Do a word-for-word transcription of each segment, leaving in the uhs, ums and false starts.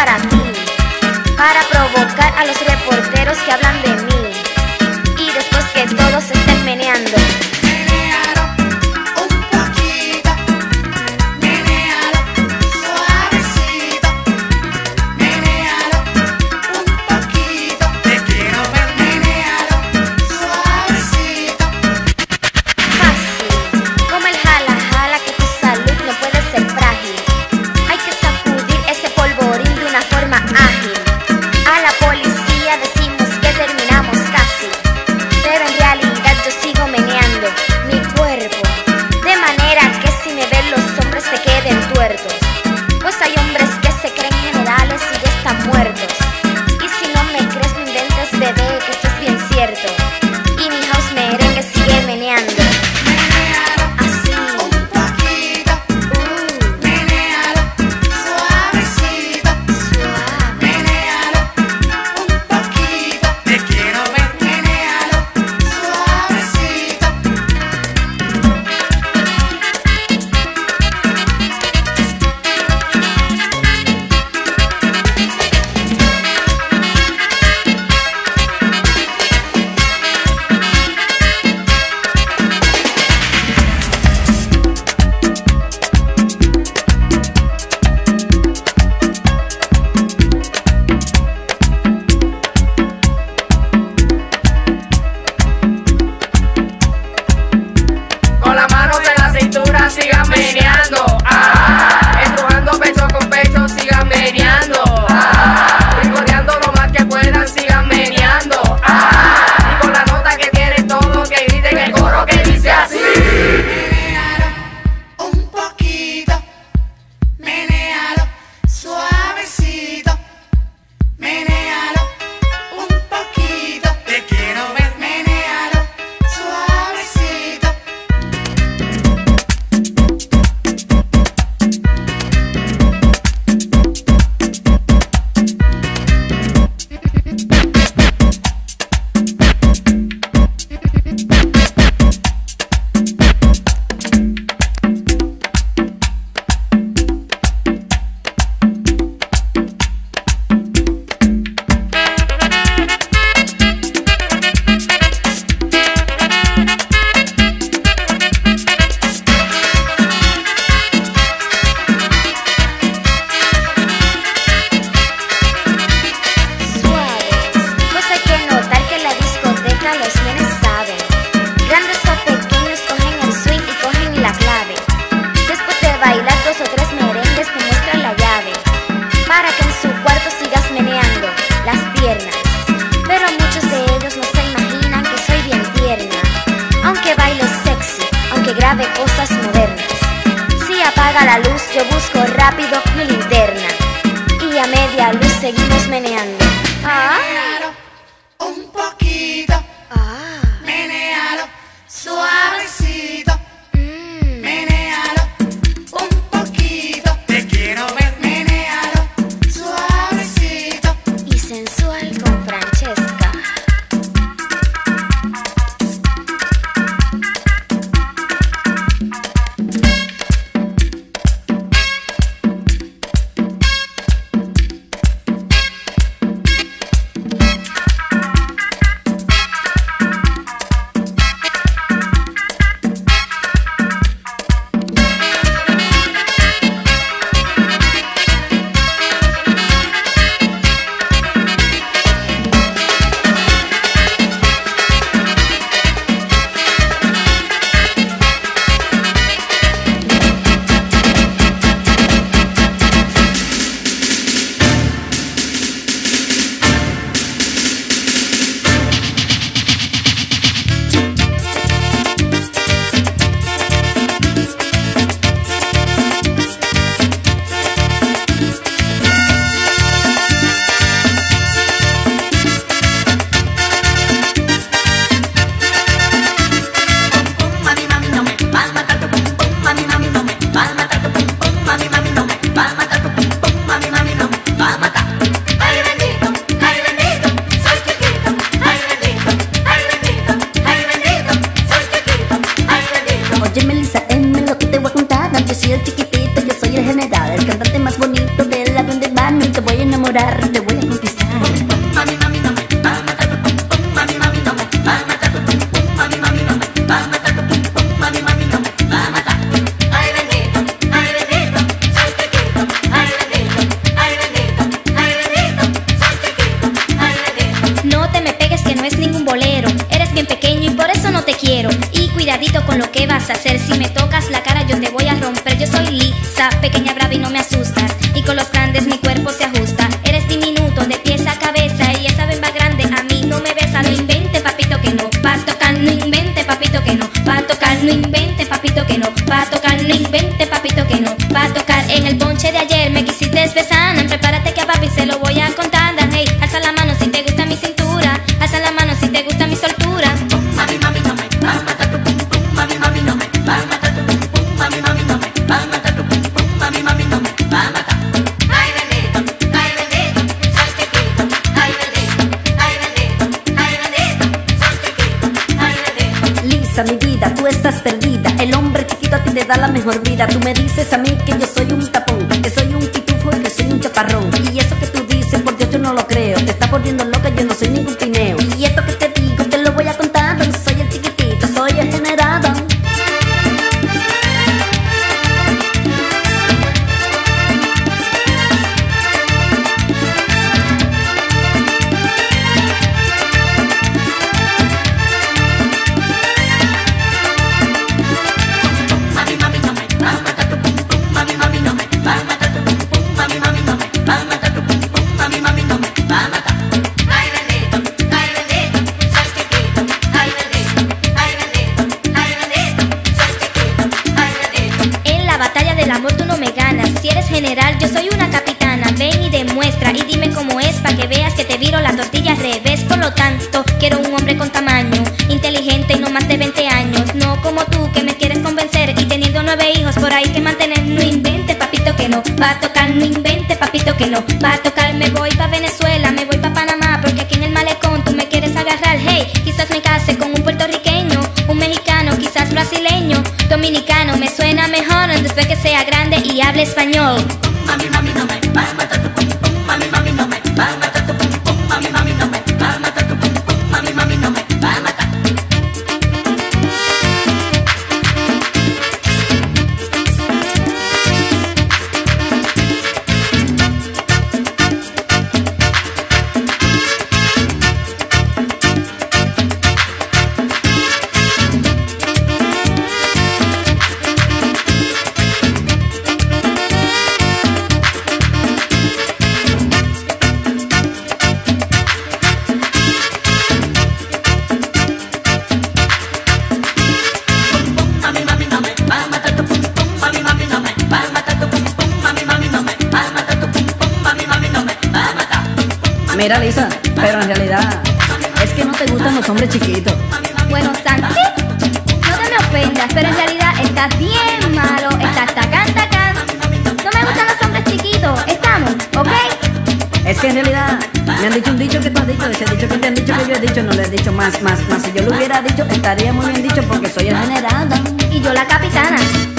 para ti, para provocar a los reporteros que hablan de mí. Y después que todos se estén meneando, pues hay hombres que se creen generales y ya están muertos. Y si no me crees, no inventes, bebé, que esto es bien cierto. Y mi house merengue sigue meneando. Así. Un poquito. Uh. Menealo. Suavecito. Suave. Menealo. Un poquito. Te quiero ver. Menealo. Suavecito. Sigan meneando, ah, empujando pecho con pecho, sigan meneando, ah, ricoteando lo más que puedan, sigan meneando, ah, y con la nota que tienen todos que griten el coro que dice así. Menealo un poquito, menealo suavecito, menealo un poquito, te quiero ver, menealo suavecito. Los nenes saben, grandes o pequeños cogen el swing y cogen la clave. Después de bailar dos o tres merengues te muestran la llave, para que en su cuarto sigas meneando las piernas. Pero muchos de ellos no se imaginan que soy bien tierna, aunque baile sexy, aunque grabe cosas modernas. Si apaga la luz yo busco rápido mi linterna, y a media luz seguimos meneando. ¿Ah? Un poquito, Ah. menealo suavecito, Mm. menealo un poquito, te quiero ver, menealo suavecito. Y sensual con Francesca. conquistar, te voy a conquistar. Mami, mami, no me va a matar. Mami, mami, no me va a matar. Mami, mami, no me va a matar. Mami, mami, no me va a matar. Ay, bendito, ay, bendito, soy chiquito. Ay, bendito, ay, bendito, ay, bendito, soy chiquito. Ay, bendito. No te me pegues que no es ningún bolero. Eres bien pequeño y por eso no te quiero. Y cuidadito con lo que vas a hacer. Si me tocas la cara yo te voy a romper. Yo soy lisa, pequeña, brava y no me asustas. Y con los grandes mi cuerpo se ajusta. Eres diminuto de pies a cabeza y esa bemba grande a mí no me besa. No invente papito que no va a tocar. No invente papito que no va a tocar. No invente papito que no va a tocar. No invente papito que no va a tocar. En el ponche de ayer me quisiste besar. Prepárate que a papi se lo voy a contar. Hey, alza la mano si te gusta mi cintura. Alza la mano si te gusta mi soltura. Mami, mami, no me va a matar. Mami, mami, no me va a matar. Mami, mami, no me va a matar. Mami, mami, no me va a matar. Ay, bendito, ay, bendito, soy chiquito. Ay, bendito, ay, bendito, ay, bendito, soy chiquito. Ay, bendito. Lisa, mi vida, tú estás perdida. El hombre chiquito a ti te da la mejor vida. Tú me dices a mí que yo soy un tapón, que soy un pitufo y que soy un chaparrón. Y eso que tú dices, por Dios, yo no lo creo. Te estás volviendo loca, yo no soy ningún pineo. Y esto que te digo, te lo voy a contar. Soy el chiquitito, soy el generado. Mami, mami, no me va a matar. Mami, mami, no me va a matar. Mami, mami, no me va a matar. Mami, mami, no me va a matar. Ay, bendito, ay, bendito, soy chiquito. Ay, bendito, ay, bendito, ay, bendito, soy chiquito. Ay, bendito. En la batalla del amor tú no me ganas. Si eres general, yo soy una capitana. Ven y demuestra y dime cómo es pa' que veas que te viro la tortilla al revés. Por lo tanto, quiero un hombre con tamaño, inteligente y no más de veinte años. No como tú que me quieres convencer y teniendo nueve hijos por ahí que mantener. No invente papito que no va a tocar. No invente papito que no va a tocar. Me voy pa' Venezuela, me voy pa' Panamá, porque aquí en el malecón tú me quieres agarrar. Hey, quizás me case con un puertorriqueño, un mexicano, quizás brasileño, dominicano. Me suena mejor después que sea grande y hable español. Mami, mami, no me va a matar. Mami, mami, no me va a matar. Mami, mami, no me va a matar. Mami, mami, no me va a matar. Mami, mami, no me va a matar. Mami, mami, no me va a matar. Mami, mami, no me va a matar. Mami, mami, no me va a matar. Mira, Lisa, pero en realidad es que no te gustan los hombres chiquitos. Bueno, Santi, no te me ofendas, pero en realidad estás bien malo, estás tacán, tacán. No me gustan los hombres chiquitos, estamos, ¿ok? Es que en realidad me han dicho un dicho que tú has dicho, ese dicho que te han dicho que yo he dicho, no le he dicho más, más, más. Si yo lo hubiera dicho, estaría muy bien dicho porque soy el generado. Y yo la capitana.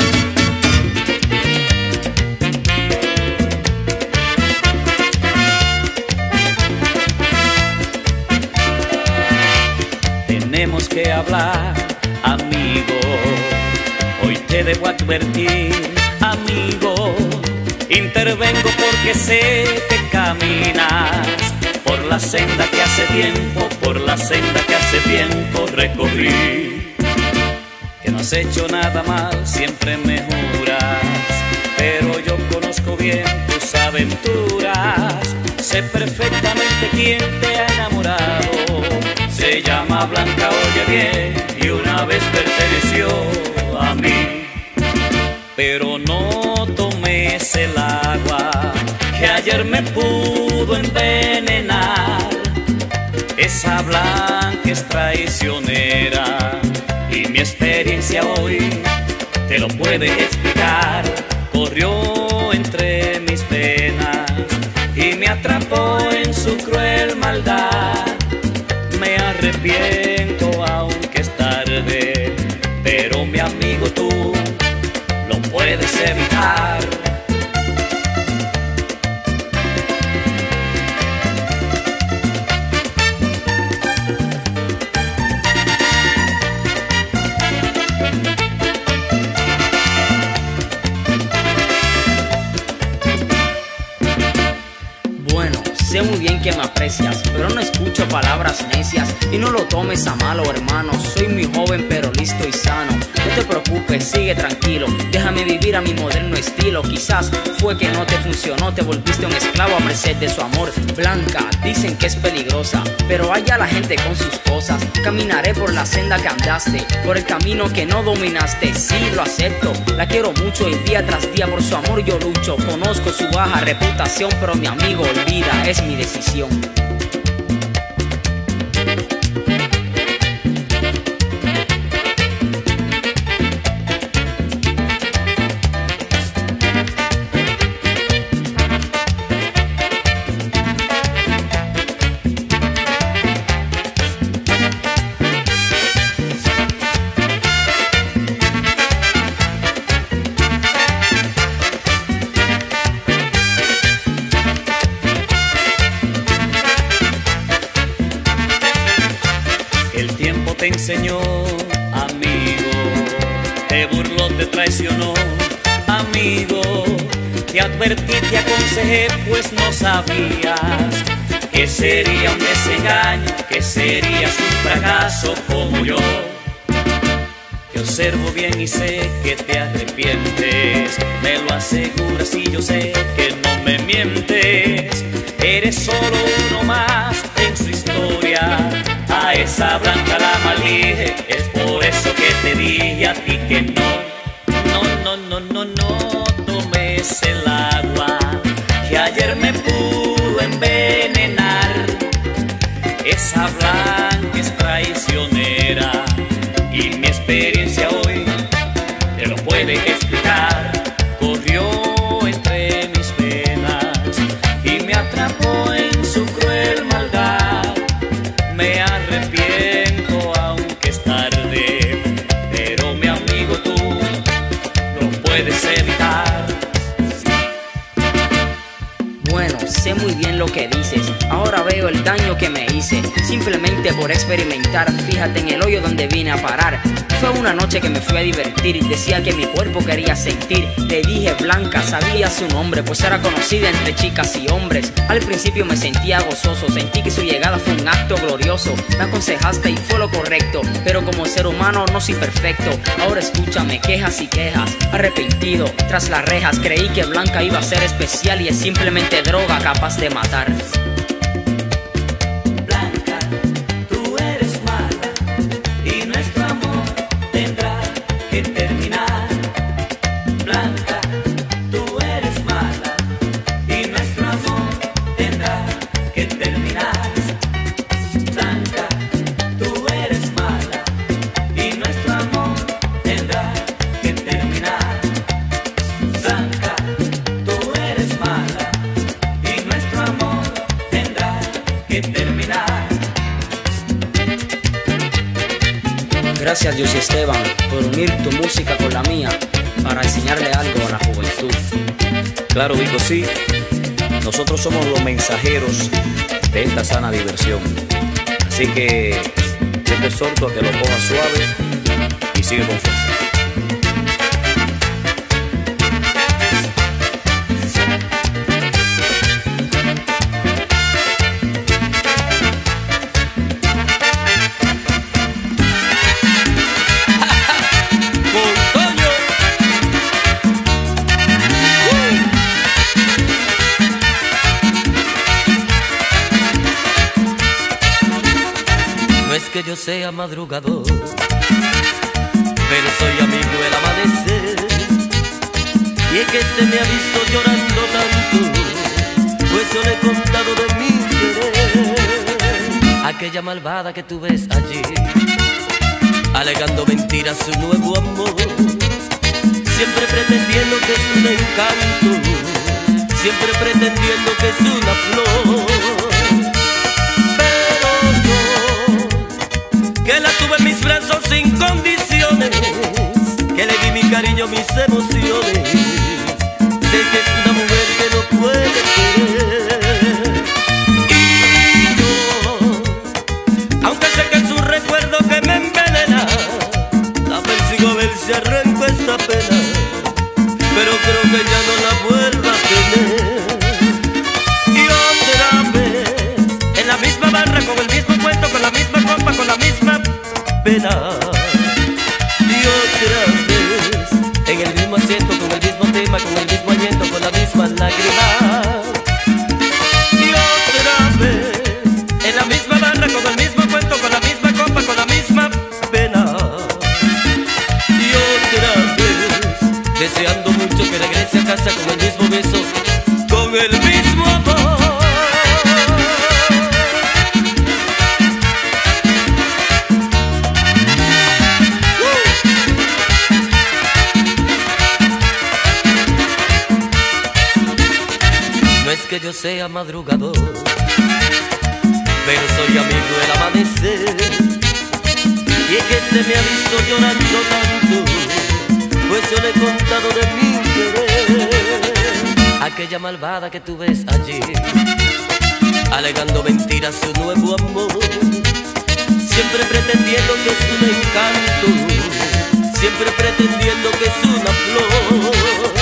Tenemos que hablar, amigo. Hoy te debo advertir, amigo. Intervengo porque sé que caminas por la senda que hace tiempo, por la senda que hace tiempo recorrí. Que no has hecho nada mal, siempre me juras, pero yo conozco bien tus aventuras. Sé perfectamente quién te ha enamorado. Se llama Blanca, oye bien, y una vez perteneció a mí. Pero no tomes el agua que ayer me pudo envenenar. Esa Blanca es traicionera y mi experiencia hoy te lo puede explicar. Corrió entre mis penas y me atrapó en su cruel maldad. Me arrepiento aunque es tarde, pero mi amigo tú lo puedes evitar. iglesias, pero no escucho palabras necias. Y no lo tomes a malo, hermano, soy muy joven pero listo y sano. No te preocupes, sigue tranquilo, déjame vivir a mi moderno estilo. Quizás fue que no te funcionó, te volviste un esclavo a merced de su amor. Blanca, dicen que es peligrosa, pero allá la gente con sus cosas. Caminaré por la senda que andaste, por el camino que no dominaste. Sí, lo acepto, la quiero mucho y día tras día por su amor yo lucho. Conozco su baja reputación, pero mi amigo, olvida, es mi decisión. Te enseñó, amigo, te burló, te traicionó, amigo, te advertí, te aconsejé, pues no sabías que sería un desengaño, que serías un fracaso como yo. Te observo bien y sé que te arrepientes, me lo aseguras y yo sé que no me mientes. Eres solo uno más en su historia, a esa Blanca la maldije, es por eso que te dije a ti que no. No, no, no, no, no tomes el agua que ayer me pudo envenenar. Esa Blanca es traicionera y mi experiencia hoy te lo puede explicar. Corrió entre mis venas y me atrapó en su cruel maldad. Me arrepiento aunque es tarde, pero mi amigo tú lo puedes evitar. Bueno, sé muy bien lo que dices, ahora veo el daño que me hice, simplemente por experimentar. Fíjate en el hoyo donde vine a parar. Fue una noche que me fui a divertir y decía que mi cuerpo quería sentir. Te dije Blanca, sabía su nombre, pues era conocida entre chicas y hombres. Al principio me sentía gozoso, sentí que su llegada fue un acto glorioso. Me aconsejaste y fue lo correcto, pero como ser humano no soy perfecto. Ahora escúchame, quejas y quejas, arrepentido, tras las rejas. Creí que Blanca iba a ser especial y es simplemente droga capaz de matar. Blanca, tú eres mala y nuestro amor tendrá que terminar. Blanca, tú eres mala y nuestro amor tendrá que terminar. Blanca, tú eres mala y nuestro amor tendrá que terminar. Blanca, tú eres mala y nuestro amor tendrá que terminar. Gracias José Esteban por unir tu música con la mía para enseñarle algo a la juventud. Claro, Vico, sí. Nosotros somos los mensajeros de esta sana diversión. Así que yo te exhorto a que lo cojas suave y sigue con fuerza. Que yo sea madrugador, pero soy amigo del amanecer. Y es que se me ha visto llorando tanto, pues yo le he contado de mi querer. Aquella malvada que tú ves allí, alegando mentiras su nuevo amor, siempre pretendiendo que es un encanto, siempre pretendiendo que es una flor. Que la tuve en mis brazos sin condiciones, que le di mi cariño, mis emociones. Sé que es una mujer que no puede querer. Y yo, aunque sé que es un recuerdo que me envenena, la persigo a ver si arranco esta pena, pero creo que ya no la vuelvo a tener. Y otra vez en la pena. Y otra vez, en el mismo asiento, con el mismo tema, con el mismo aliento, con la misma lágrima. Y otra vez, en la misma barra, con el mismo cuento, con la misma copa, con la misma pena. Y otra vez, deseando mucho que regrese a casa con el mismo beso, con el mismo amor. No es que yo sea madrugador, pero soy amigo del amanecer. Y es que se me ha visto llorando tanto, pues yo le he contado de mi querer. Aquella malvada que tú ves allí, alegando mentiras su nuevo amor, siempre pretendiendo que es un encanto, siempre pretendiendo que es una flor.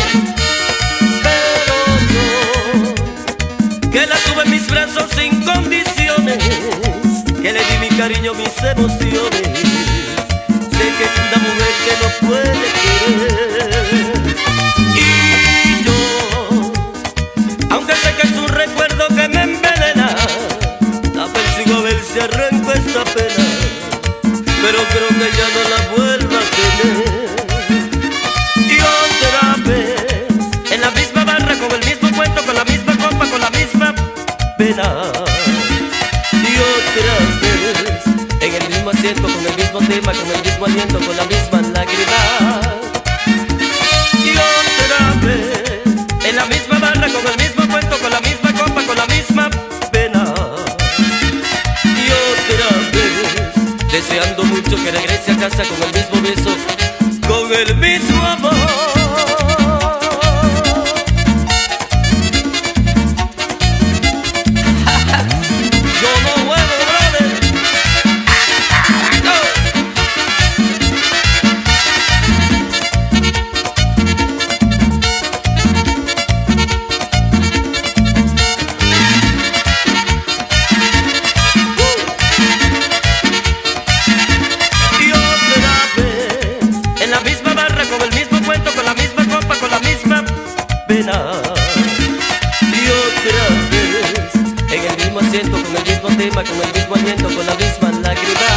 Que la tuve en mis brazos sin condiciones, que le di mi cariño, mis emociones. Sé que es una mujer que no puede querer. Y yo, aunque sé que es un recuerdo que me envenena, la persigo a ver si arranco esta pena, pero creo que ya no la vuelvo a tener. Y otra vez, en la misma barra, con el mismo cuento, con la misma copa, con la misma pena. Y otra vez, en el mismo asiento, con el mismo tema, con el mismo aliento, con la misma lágrima. Y otra vez, en la misma barra, con el mismo cuento, con la misma copa, con la misma pena. Y otra vez, deseando mucho que regrese a casa con el mismo beso, con el mismo amor. Y otra vez, en el mismo asiento, con el mismo tema, con el mismo aliento, con la misma lágrima.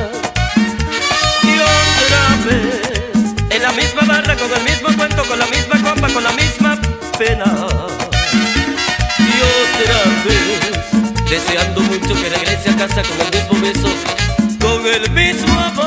Y otra vez, en la misma barra, con el mismo cuento, con la misma copa, con la misma pena. Y otra vez, deseando mucho que regrese a casa con el mismo beso, con el mismo amor.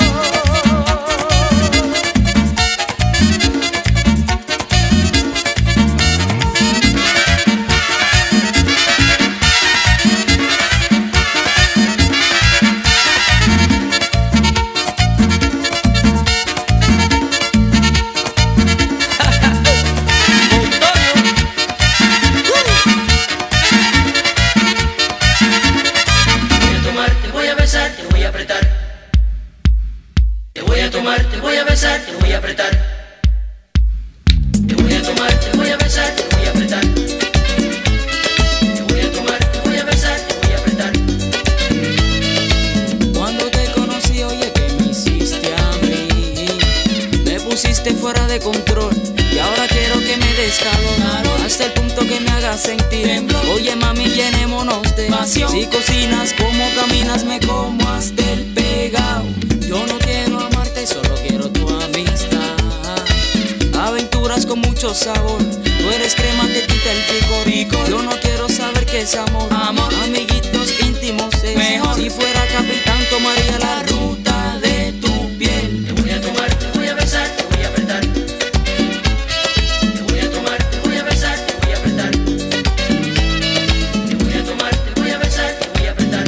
Fuera de control y ahora quiero que me des calor hasta el punto que me hagas sentir. Oye mami, llenémonos de pasión. Si cocinas, como caminas, me como hasta el pegado. Yo no quiero amarte, solo quiero tu amistad. Aventuras con mucho sabor, tú eres crema que quita el picor. Yo no quiero saber qué es amor, amor. Amiguitos íntimos es mejor. Si fuera capitán tomaría la ruta de tu piel. Te voy a tomar, te voy a besar, te voy a apretar. Te voy a tomar, te voy a besar, te voy a apretar. Te voy a tomar, te voy a besar, te voy a apretar.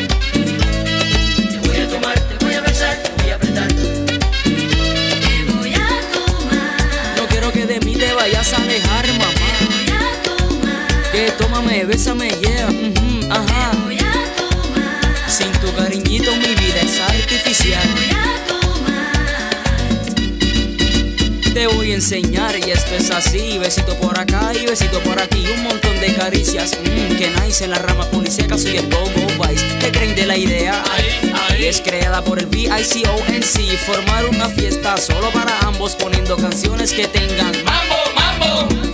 Te voy a tomar, te voy a besar, te voy a apretar. Te voy a tomar. No quiero que de mí te vayas a alejar, mamá. Te voy a tomar. Que tómame, bésame, yeah, uh-huh, ajá. Te voy a tomar. Sin tu cariñito mi vida es artificial. Te voy a tomar. Te voy voy a enseñar y esto es así. Besito por acá y besito por aquí. Un montón de caricias, mmm, que nice. En la rama policíaca soy el Go-Go Vice. ¿Qué creen de la idea? Ahí, ahí. Y es creada por el V I C O N C. Formar una fiesta solo para ambos, poniendo canciones que tengan ¡Mambo, mambo!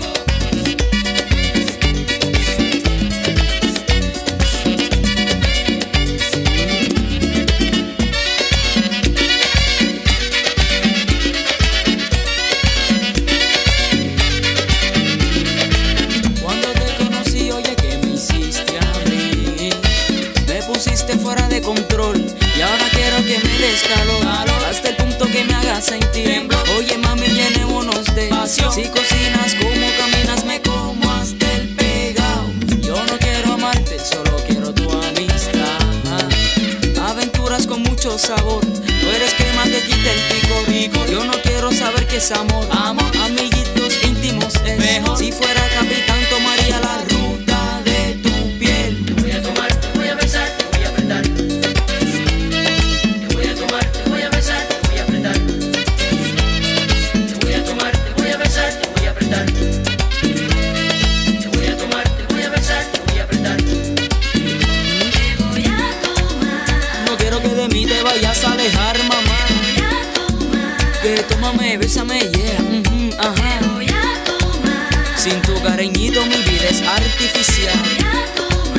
fuera de control y ahora quiero que me des calor, hasta el punto que me hagas sentir. Oye mami, llenémonos de pasión. Si cocinas como caminas, me como hasta el pegado. Yo no quiero amarte, solo quiero tu amistad. Aventuras con mucho sabor, tú eres crema que quita el pico rico. Yo no quiero saber qué es amor, amor. Amiguitos íntimos es mejor. Si fuera capitán tomaría la ruta de tu piel. Te voy a tomar, te voy a besar, te voy a apretar. Te voy a tomar, te voy a besar, te voy a apretar. Te voy a tomar, te voy a besar, te voy a apretar. Te voy a tomar, te voy a besar, te voy a apretar. Te voy a tomar, No quiero que de mí te vayas a alejar, mamá. voy a tomar, Que tómame, bésame, yeah, mhm, ajá. voy a tomar, Sin tu cariñito mi vida es artificial. voy a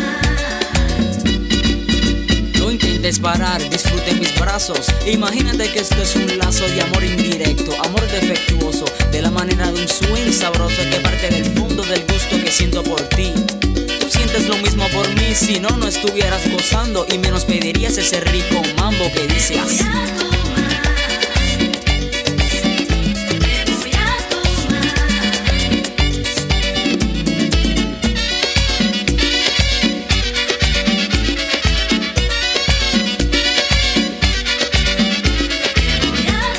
tomar. No intentes parar, disfrute mis brazos. Imagínate que esto es un lazo de amor indirecto, amor defectuoso, de la manera de un swing sabroso que parte del fondo del gusto que siento por ti. Tú sientes lo mismo por mí, si no, no estuvieras gozando y menos pedirías ese rico mambo que dices. Te voy a tomar, te voy a tomar. Te voy a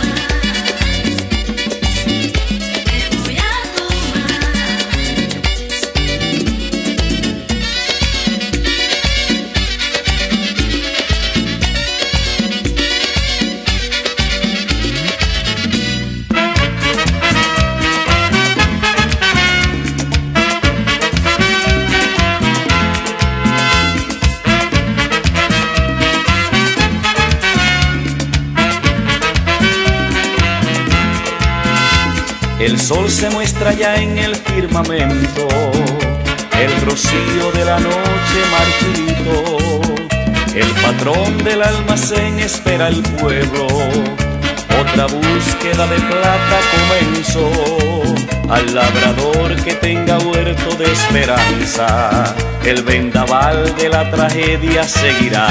El sol se muestra ya en el firmamento, el rocío de la noche marchito. El patrón del almacén espera al pueblo, otra búsqueda de plata comenzó. Al labrador que tenga huerto de esperanza, el vendaval de la tragedia seguirá.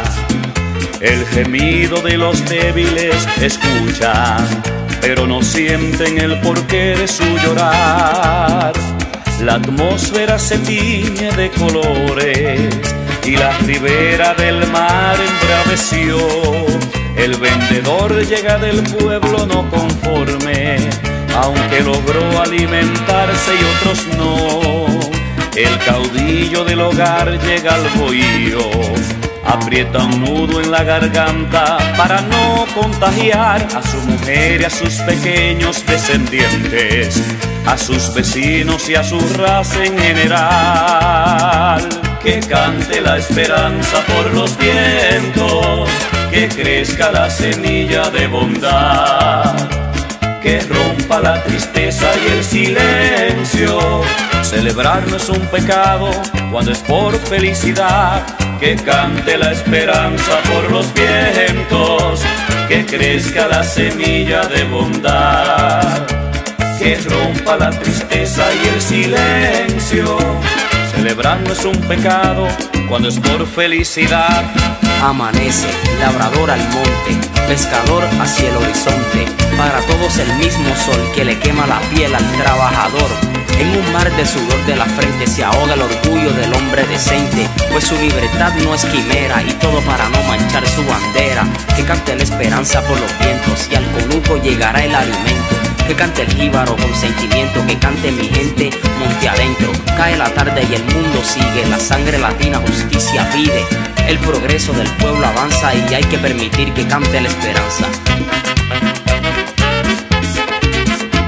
El gemido de los débiles escuchan, pero no sienten el porqué de su llorar. La atmósfera se tiñe de colores y la ribera del mar embraveció. El vendedor llega del pueblo no conforme, aunque logró alimentarse y otros no. El caudillo del hogar llega al bohío, aprieta un nudo en la garganta para no contagiar a su mujer y a sus pequeños descendientes, a sus vecinos y a su raza en general. Que cante la esperanza por los vientos, que crezca la semilla de bondad, que rompa la tristeza y el silencio. Celebrar no es un pecado cuando es por felicidad. Que cante la esperanza por los vientos, que crezca la semilla de bondad, que rompa la tristeza y el silencio. Celebrar no es un pecado cuando es por felicidad. Amanece, labrador al monte, pescador hacia el horizonte. Para todos el mismo sol que le quema la piel al trabajador. En un mar de sudor de la frente se ahoga el orgullo del hombre decente, pues su libertad no es quimera y todo para no manchar su bandera. Que cante la esperanza por los vientos y al conuco llegará el alimento. Que cante el jíbaro con sentimiento, que cante mi gente monte adentro. Cae la tarde y el mundo sigue, la sangre latina justicia pide. El progreso del pueblo avanza y hay que permitir que cante la esperanza.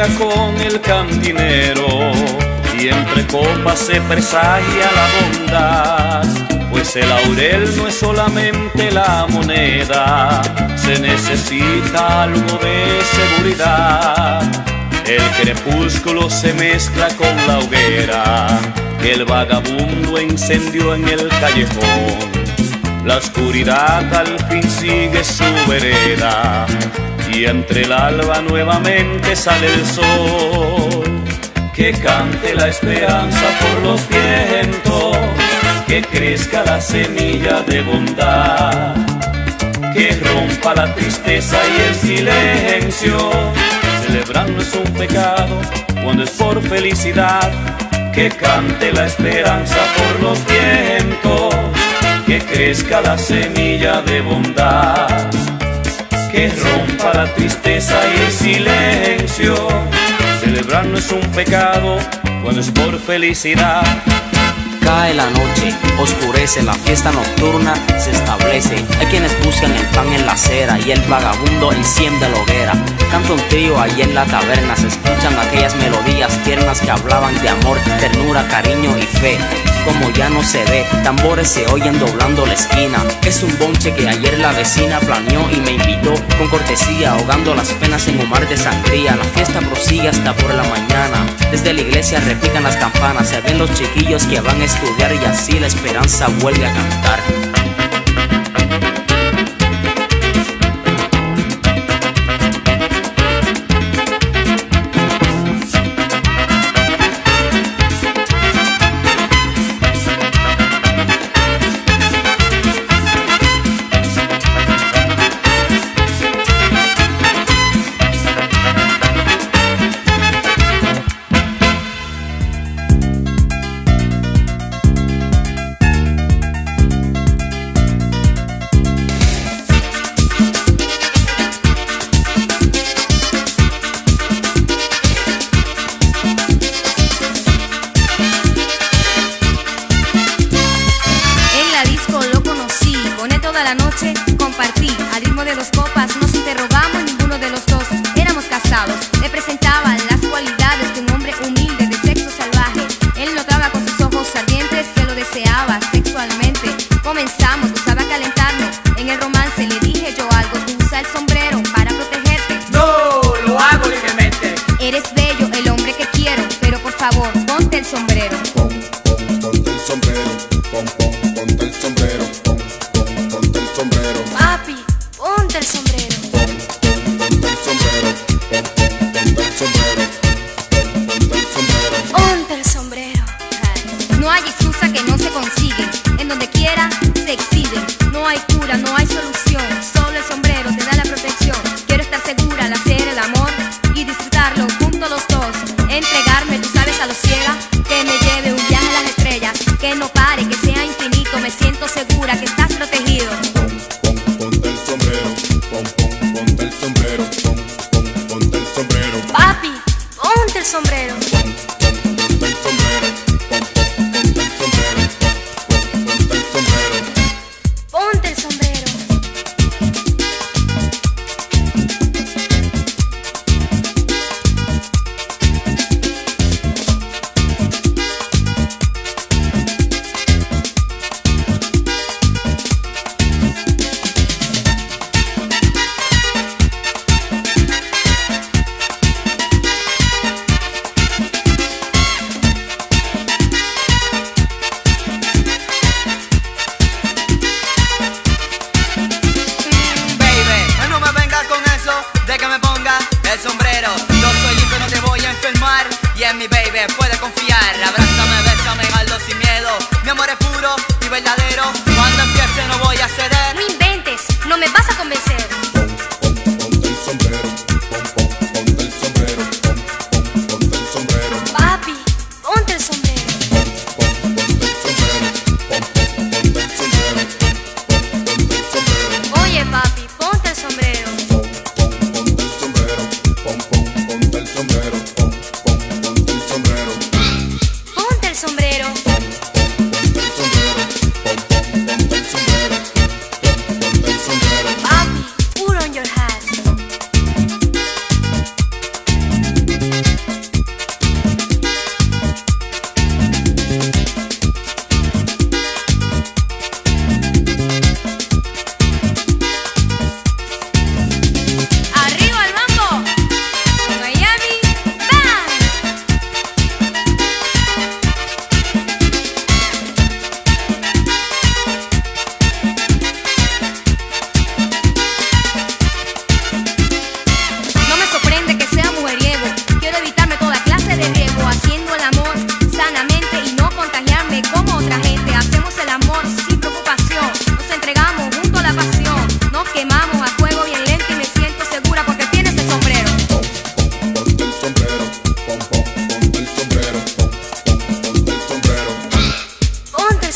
juega con el cantinero y entre copas se presagia la bondad, pues el laurel no es solamente la moneda, se necesita algo de seguridad. El crepúsculo se mezcla con la hoguera que el vagabundo encendió en el callejón. La oscuridad al fin sigue su vereda y entre el alba nuevamente sale el sol. Que cante la esperanza por los vientos, que crezca la semilla de bondad, que rompa la tristeza y el silencio. Celebrar no es un pecado cuando es por felicidad. Que cante la esperanza por los vientos, que crezca la semilla de bondad, que rompa la tristeza y el silencio. Celebrar no es un pecado cuando es por felicidad. Cae la noche, oscurece, la fiesta nocturna se establece. Hay quienes buscan el pan en la acera y el vagabundo enciende la hoguera. Canta un trío allí en la taberna, se escuchan aquellas melodías tiernas que hablaban de amor, ternura, cariño y fe. Como ya no se ve, tambores se oyen doblando la esquina. Es un bonche que ayer la vecina planeó y me invitó con cortesía, ahogando las penas en un mar de sangría. La fiesta prosigue hasta por la mañana, desde la iglesia repican las campanas. Se ven los chiquillos que van a estudiar y así la esperanza vuelve a cantar.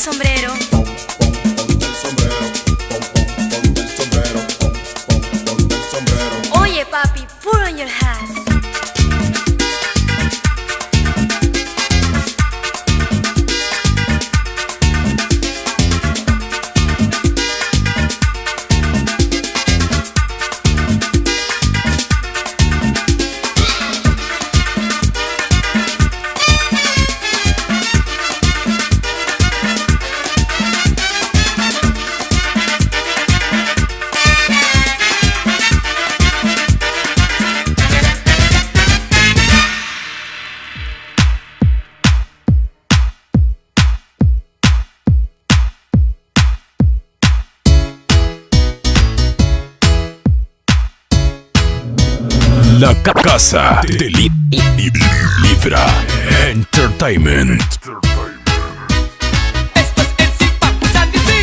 sombrero. Ponte el sombrero, pon, pon, ponte el sombrero, pon, pon, ponte el sombrero. Oye, papi, put on your hat. La ca- casa de Li- Li- Libra Entertainment. Esto es el Zip Papu Sandy C.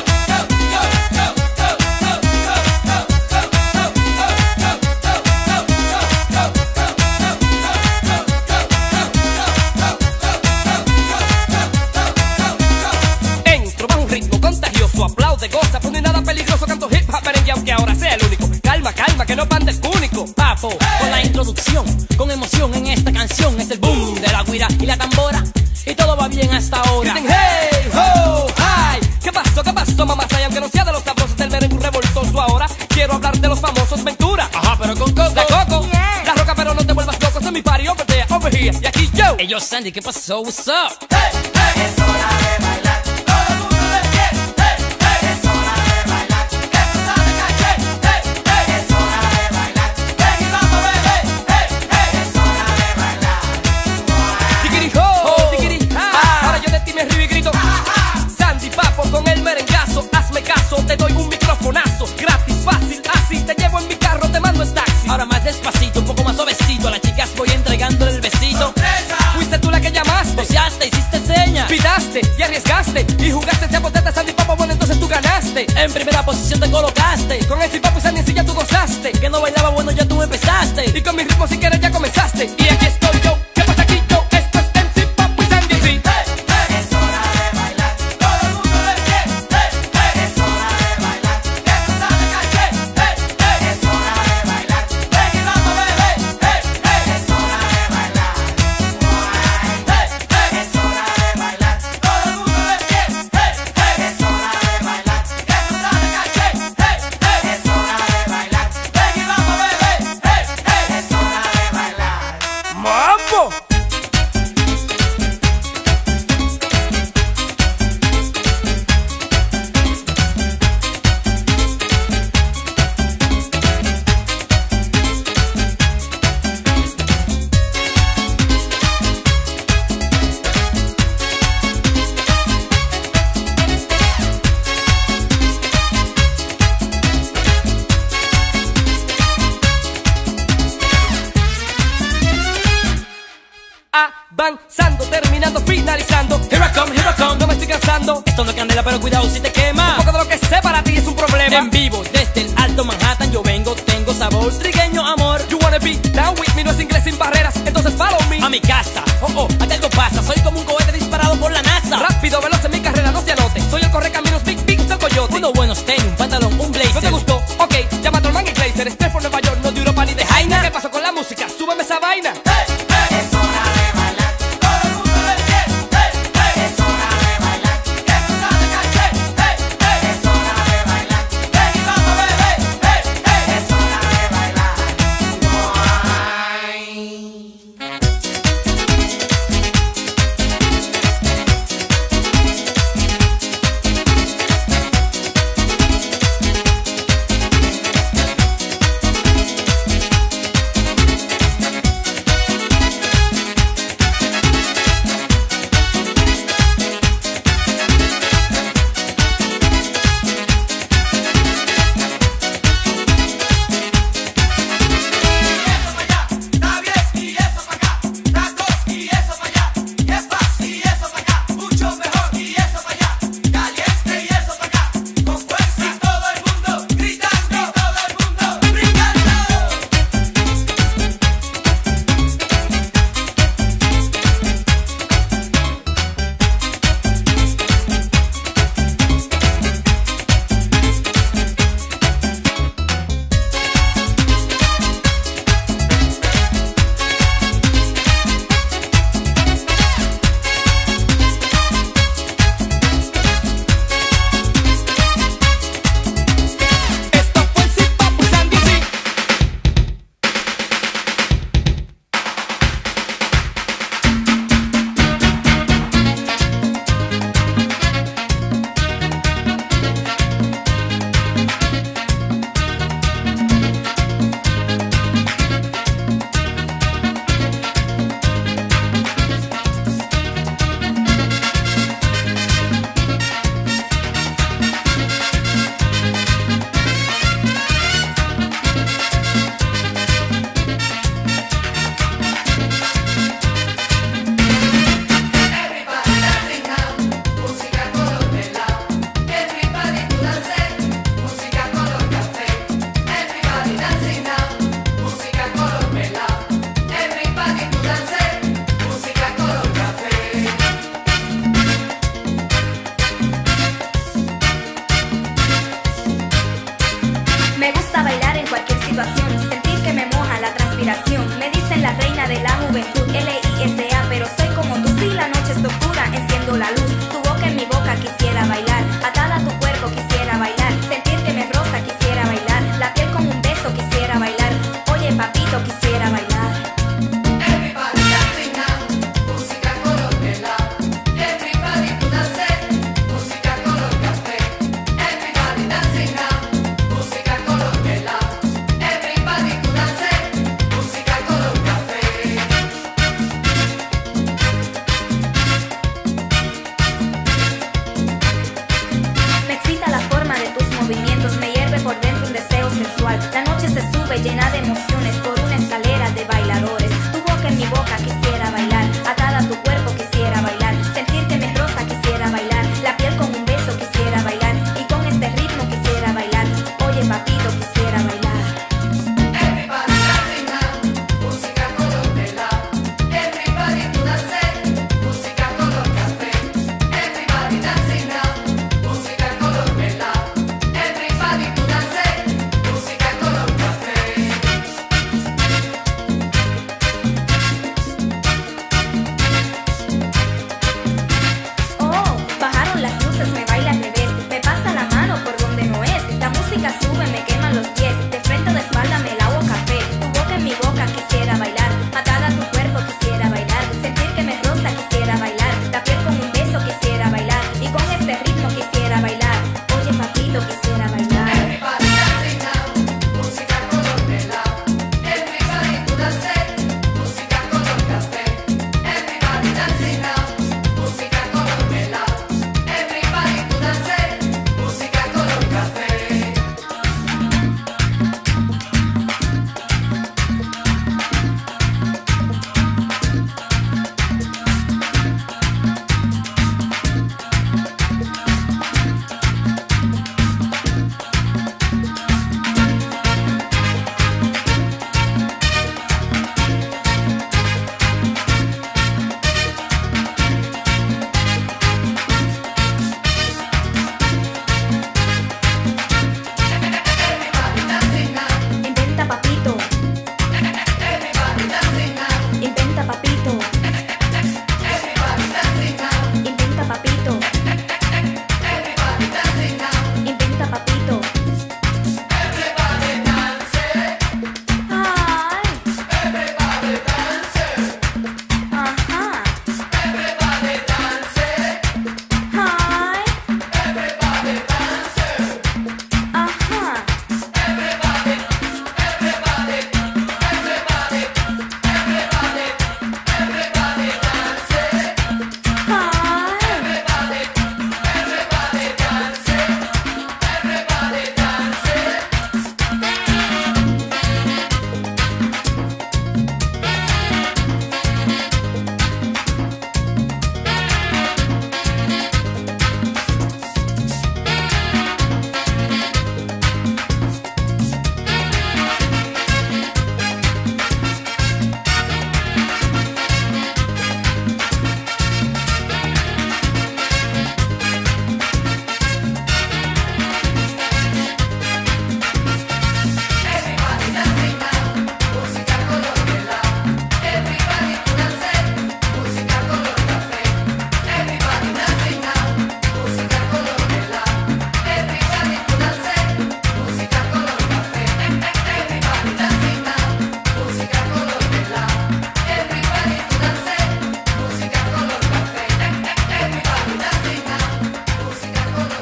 Entro bajo un ritmo contagioso, aplaude, goza, pues no hay nada peligroso, canto hip hop merengue aunque ahora sea el único. Calma, calma, que no pan del único. Papo, con la introducción, con emoción en esta canción. Es el boom de la guira y la tambora. Y todo va bien hasta ahora. Griten hey, ho, ay. ¿Qué pasó, qué pasó, mamá? Y aunque no sea de los sabrosos del merengue revoltoso ahora, quiero hablar de los famosos Ventura. Ajá, pero con coco. La Coco, Yeah. la Roca, pero no te vuelvas loco. Esto es mi party, over there, over here. Y aquí yo. Hey, yo, Sandy, ¿qué pasó? What's up? Es hora de bailar, todo el mundo de pie. Es hora de bailar, que tú sabes caché. Es hora de bailar, ven y vamos bebé. Es hora de bailar. Tiquiri ho, tiquiri ha. Ahora yo de ti me río y grito. Sandy Papo con el merengazo. Hazme caso, te doy un microfonazo. Gratis, fácil, así. Te llevo en mi carro, te mando en taxi. Ahora más despacito, un poco más suavecito. A las chicas voy entregándole el besito. Fuiste tú la que llamaste. Boceaste, hiciste señas. Pitaste y arriesgaste. Y jugaste ese botete Sandy Papo. Bueno, entonces tú ganaste. En primera posición te colocaste. Con el Papo y Sandy en ya tú gozaste. Que no bailaba, bueno, ya tú empezaste. Y con mi ritmo si quieres ya comenzaste. Y aquí estoy yo. ¿Qué pasa aquí yo? Esto es M C Papo y Sandy C. Es hora de bailar, todo el mundo de pie. Es hora de bailar, que tú sabes caché. Es hora de bailar, ven y vamos bebé. Es hora de bailar. Es hora de bailar, todo el mundo de pie. Es hora de bailar, que tú sabes caché. Es hora de bailar, ven y vamos bebé. Es hora de bailar. ¡Mambo! Avanzando, terminando, finalizando. Here I come, here I come, no me estoy cansando. Esto no es candela, pero cuidado si te Un quema. poco de lo que sé para ti es un problema. En vivo, desde el Alto Manhattan yo vengo, tengo sabor trigueño, amor. You wanna be down with me, no es inglés sin barreras, entonces follow me. A mi casa, oh oh, aquí algo pasa, soy como un cohete disparado por la NASA. Rápido, veloz en mi carrera, no se anote. Soy el correcaminos, Big Big, el coyote. Unos buenos tenis, un pantalón, un blazer. ¿No te gustó? Ok, llama a tu hermano y Glazer. Estoy por Nueva York, no de Europa ni de Jaina. ¿Qué pasó con la música? Súbeme esa vaina. Es hora de bailar, todo el mundo de pie. Es hora de bailar, que tú sabes caché. Es hora de bailar, ven y vamos bebé. Es hora de bailar.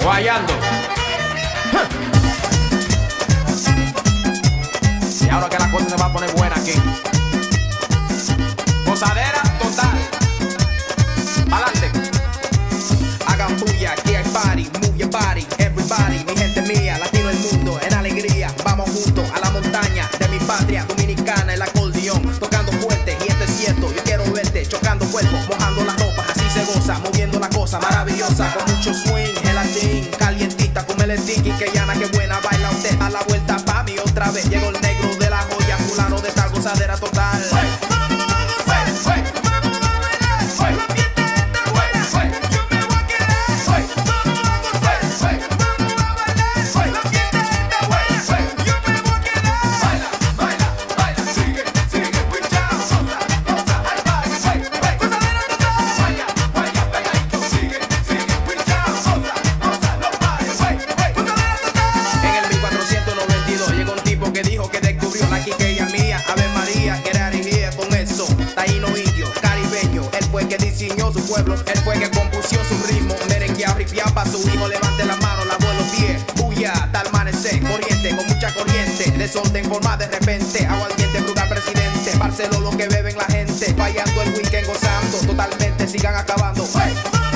Guayando. Y ahora que la cosa se va a poner buena aquí. Posadera total. Pa'lante. Hagan bulla, aquí hay party. Move your body, everybody. Mi gente mía, latino el mundo, en alegría. Vamos juntos a la montaña de mi patria dominicana, el acordeón, tocando fuerte, y esto es cierto. Yo quiero verte chocando cuerpos, mojando las ropas, así se goza, moviendo la cosa maravillosa, con mucho swing, gelatín, calientita, como el sticky, que llana, que buena, baila usted a la vuelta pa' mí otra vez. Llegó el negro de la joya, fulano de esta gozadera total. Él fue que compusió su ritmo, merengueado, ripiado pa' su hijo. Levante la mano, lavó los pies, bulla, hasta el amanecer, corriente, con mucha corriente, desorden forma de repente, aguardiente, brutal presidente, Barceló lo que beben la gente, fallando el weekend, gozando, totalmente, sigan acabando. ¡Hey!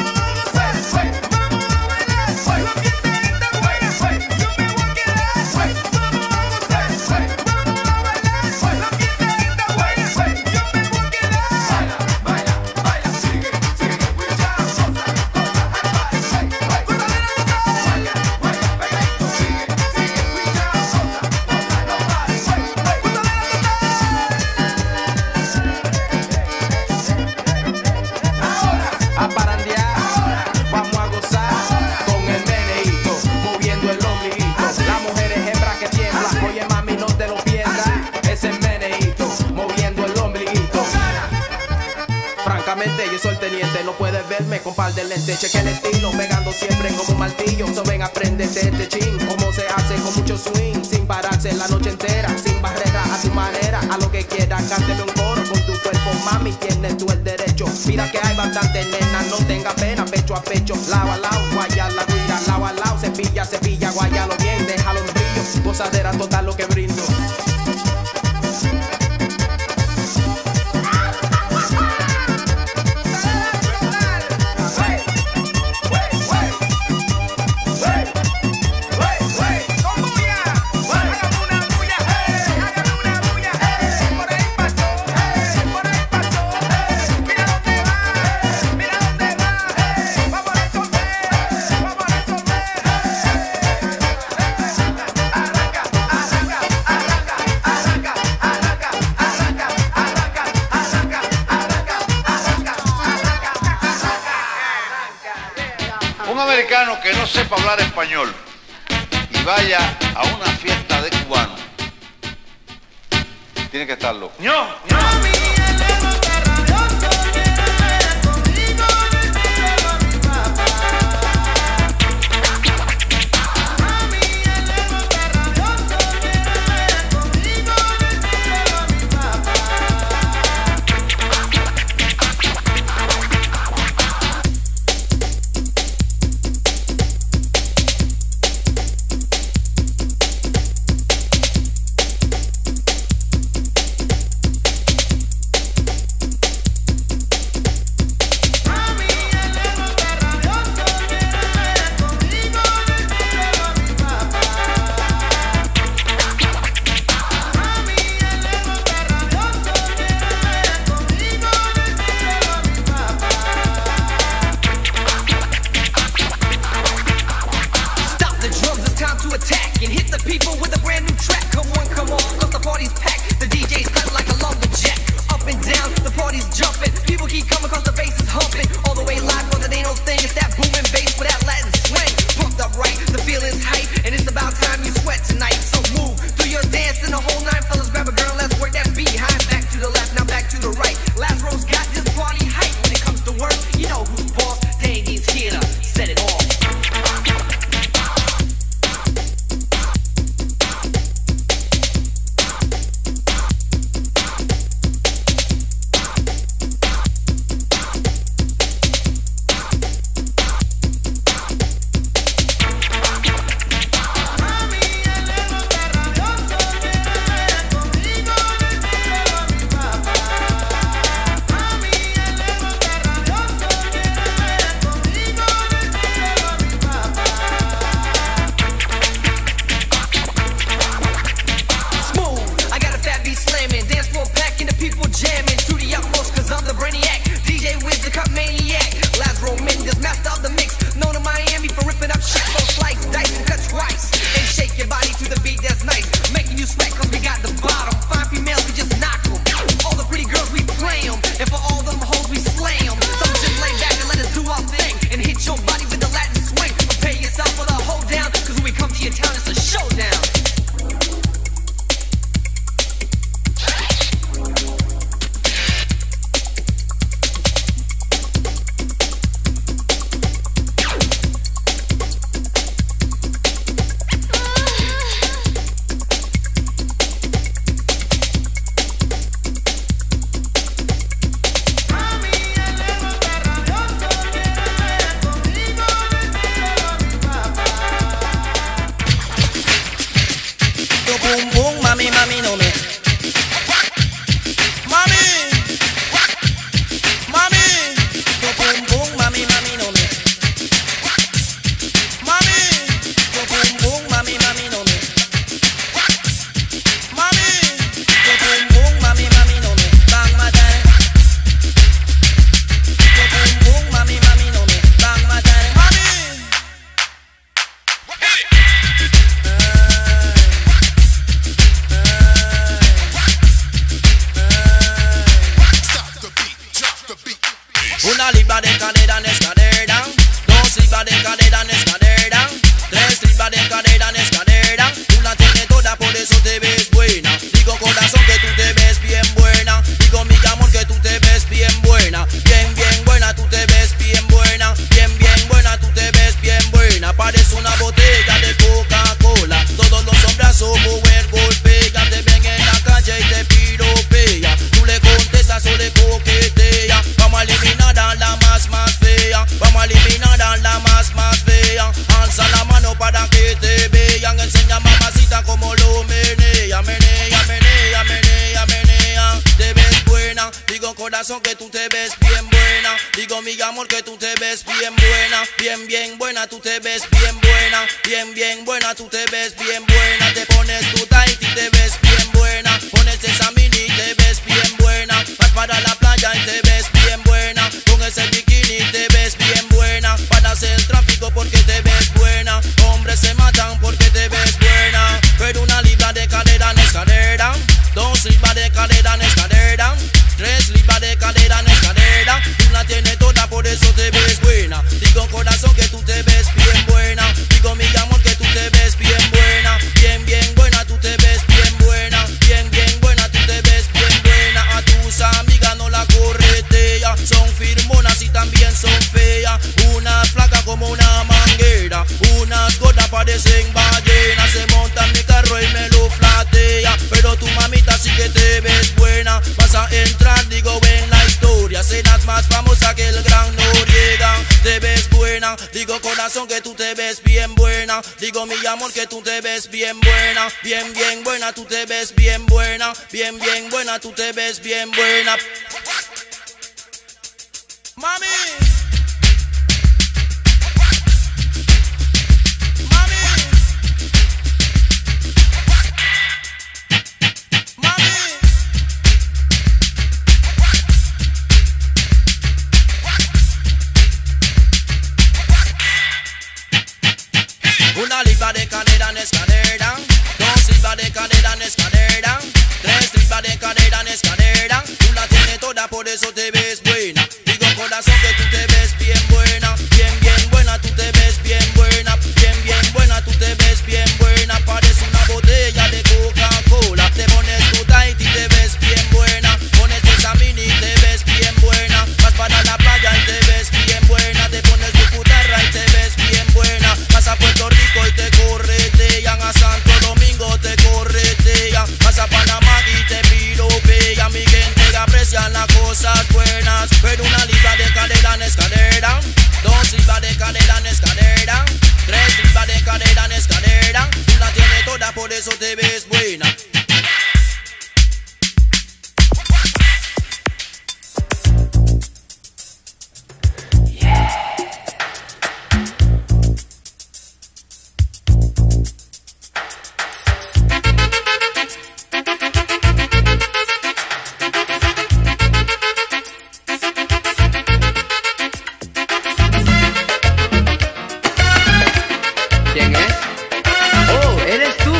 Yo soy el teniente, no puedes verme con par de lentes. Cheque el estilo, pegando siempre como un martillo. So ven, aprendete este chin, como se hace con mucho swing, sin pararse la noche entera, sin barrera, a tu manera, a lo que quieras. Cánteme un coro con tu cuerpo, mami, tienes tú el derecho. Mira que hay bastante nena, no tenga pena, pecho a pecho, lado a lado, guaya la guira, lado a lado, cepilla, cepilla, guayalo bien, déjalo en brillo, gozadera total lo que brindo. Un americano que no sepa hablar español y vaya a una fiesta de cubanos, tiene que estarlo. ¡No! ¡No! mami, no me. Mami, mami, tu pum pum, mami, mami, no me. Mami, tu pum pum, mami, mami, no me. Mami, tu pum pum, mami, mami, no me. Bang matar. Tu pum pum, mami, mami, no me. Bang matar. Mami. Una libra de cadera en escalera, dos libras de cadera en escalera, tres libras de cadera en escalera. Tú la tienes toda, por eso te ves buena. Digo corazón que tú te ves bien buena. Digo mi amor que tú te ves bien buena. Bien, bien buena, tú te ves bien buena. Bien, bien buena, tú te ves bien buena. Parece una botella de Coca-Cola. Todos los hombres somos el golpea. Te ven en la calle y te piropea. Tú le contestas o le coquetea. Vamos a eliminar a la más más fea. Vamos a eliminar a la más más fea. Alza la mano para que te vean. Enseña mamacita como lo menea. Menea, menea, menea, menea. Te ves buena. Digo corazón que tú te ves bien buena. Digo mi amor que tú te ves bien buena. Bien, bien buena, tú te ves bien buena. Bien, bien buena, tú te ves bien buena. Te pones tu tight y te ves bien buena. Pones esa mini y te ves bien buena. Vas para la playa y te ves bien buena. Con ese bikini te ves bien buena. Para hacer tráfico porque te ves buena. Hombres se matan porque te ves buena. Pero una libra de cadera no es cadera. Dos libras de cadera no es cadera. Tres libras de cadera no es cadera. Tú la tienes toda, por eso te ves buena. Digo corazón que tú te ves bien buena. Digo mi amor que tú te ves bien buena. Bien, bien buena, tú te ves bien buena. Bien, bien buena, tú te ves bien buena. A tus amigas no la corretea. Son firmonas y también son feas. Unas flacas como una manguera. Unas gordas parecen ballenas. Se monta en mi carro y me lo flatea. Pero tu mamita sí que te ves buena. Vas a entrar, digo, en la historia. Serás más famosa que el gran Noriega. Te ves buena. Digo corazón que tú te ves bien buena. Digo mi amor que tú te ves bien buena. Bien, bien buena, tú te ves bien buena. Bien, bien buena, tú te ves bien buena. Mami. Mami. Mami. Una libra de cadera en escalera. Dos libras de cadera en escalera. Tres libras de cadera en escalera. Tú la tienes toda, por eso te ves buena. Digo corazón que tú te ves bien buena. Bien, bien buena, tú te ves bien buena. Bien, bien buena, tú te ves bien buena. Parece una botella de Coca-Cola. Te pones tu tight y te ves bien buena. Pones esa mini y te ves bien buena. Vas para la playa y te ves bien buena. Te pones tu guitarra y te ves bien buena. Vas a Puerto Rico y te corretean. A Santo Domingo te corretean. Vas a Panamá y te piropean. Mi gente aprecia las cosas buenas. Pero una libra de cadera en escalera. Dos libras de cadera en escalera. Tres libras de cadera en escalera. Tú la tienes toda, por eso te ves buena. ¿Quién es? Oh, eres tú.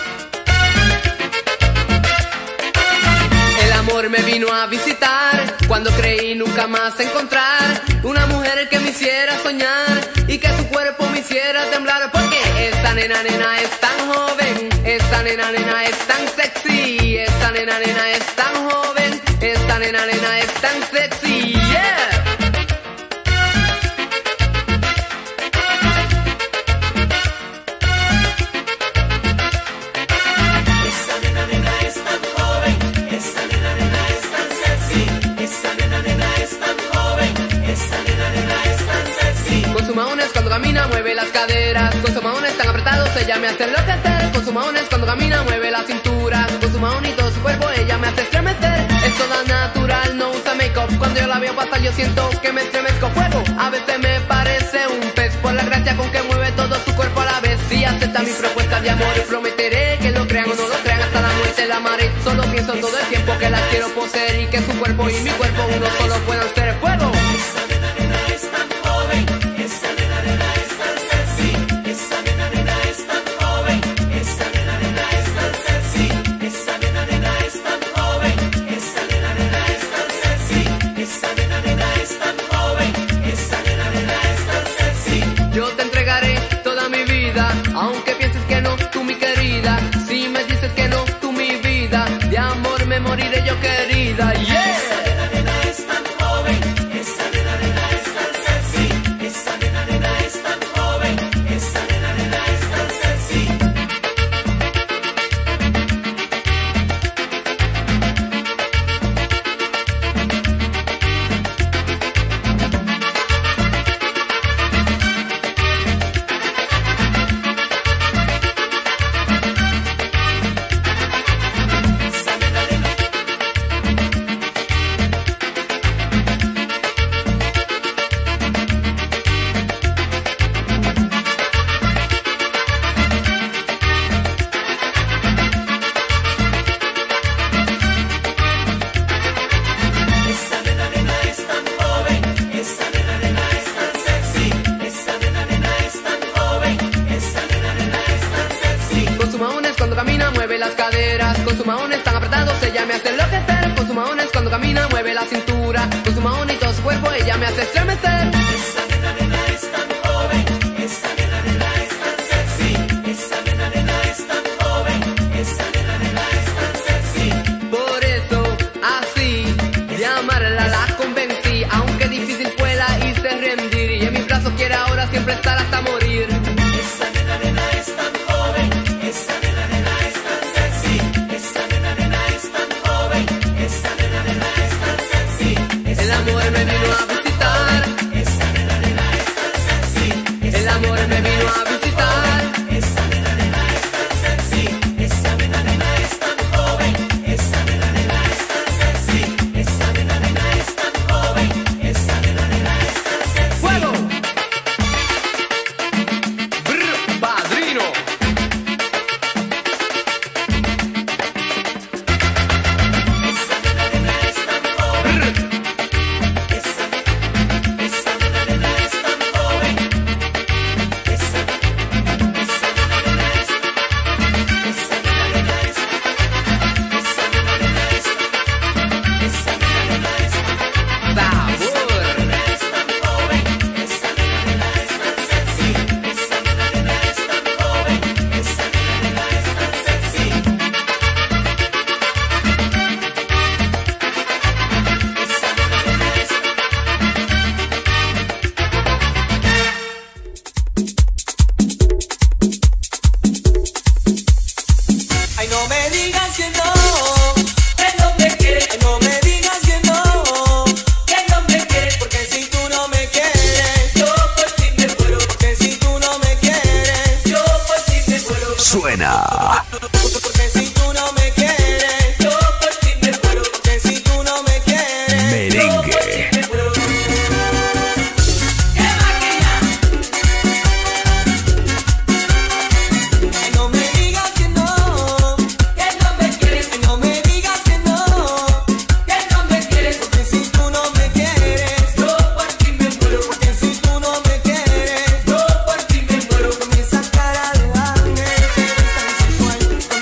El amor me vino a visitar cuando creí nunca más encontrar una mujer que me hiciera soñar y que su cuerpo me hiciera temblar. Porque esta nena, nena es tan joven, esta nena, nena es tan sexy, esta nena, nena es tan joven, esta nena, nena es tan sexy, yeah. Con sus maones cuando camina mueve las caderas, con sus maones tan apretados ella me hace enloquecer. Con sus maones cuando camina mueve la cintura, con su maón y todo su cuerpo ella me hace estremecer. Es toda natural, no usa make-up, cuando yo la veo pasar yo siento que me estremezco. Fuego, a veces me parece un pez por la gracia con que mueve todo su cuerpo a la vez. Si acepta mi propuesta de amor, prometeré que lo crean o no lo crean, hasta la muerte la amaré. Solo pienso todo el tiempo que la quiero poseer y que su cuerpo y mi cuerpo uno solo puedan ser fuego. Esa nena, nena es tan joven, esa nena, nena es tan sexy, esa nena, nena es tan joven, esa nena, nena es tan sexy, esa nena, nena es tan joven, esa nena, nena es tan sexy, esa nena, nena es tan joven, esa nena, nena es tan sexy. Yo te entregaré toda mi vida, aunque pienses que no, tú mi querida. Si me dices que no, tú mi vida, de amor me moriré yo querida. Yeah. Esa nena, nena es tan joven, esa nena, nena es tan sexy, esa nena, nena es tan joven, esa nena, nena es tan sexy. Esa nena, nena es tan joven, esa nena, nena es tan sexy, esa nena, nena es tan joven, esa nena, nena es tan sexy. Con sus maones cuando camina mueve las caderas, con sus maones tan apretados ella me hace enloquecer. Con sus maones cuando camina mueve la cintura, con su maón y todo su cuerpo ella me hace estremecer. Esa nena, nena es tan joven, esa nena, nena es tan sexy, esa nena, nena es tan joven, esa nena, nena es tan sexy. Por eso, así, de amarla la convencí, aunque difícil fue la hice rendir, y en mis brazos quiere ahora siempre estar hasta morir. Esa nena, nena es tan joven, esa nena, nena es tan sexy, esa nena, nena es tan joven, esa nena, nena es tan sexy. El amor me vino a visitar, Esa nena, nena es tan sexy, el amor me vino a visitar. esa nena, nena es tan sexy, esa nena, nena es tan joven, esa nena, nena es tan sexy, esa nena, nena es tan joven, esa nena, nena es tan sexy. ¡Fuego! Brr, padrino. Esa nena, nena es tan joven, esa, esa nena, nena es tan joven, esa, esa nena, nena es, esa nena, nena es, esa nena, nena es, esa nena, nena es. Sabor. Es tan joven, esa nena, nena es tan sexy, esa nena, nena es tan joven, esa nena, nena es tan sexy. Esa nena, nena es. Ay, no me digas que no, que no me quieres. Ay, no me digas que no, que no me quieres. Porque si tú no me quieres, yo por ti me muero. Porque si tú no me quieres, yo por ti me muero. Suena. Porque si tú no me quieres, yo por ti me muero. Porque si tú no me quieres, Merengue. yo por ti me muero. Ay, no me digas que no, que no me quieres. Ay, no me digas que no, que no me quieres. Porque si tú no me quieres, yo por ti me muero. Porque si tú no me quieres, yo por ti me muero. Con esa cara de ángel que eres tan sensual, con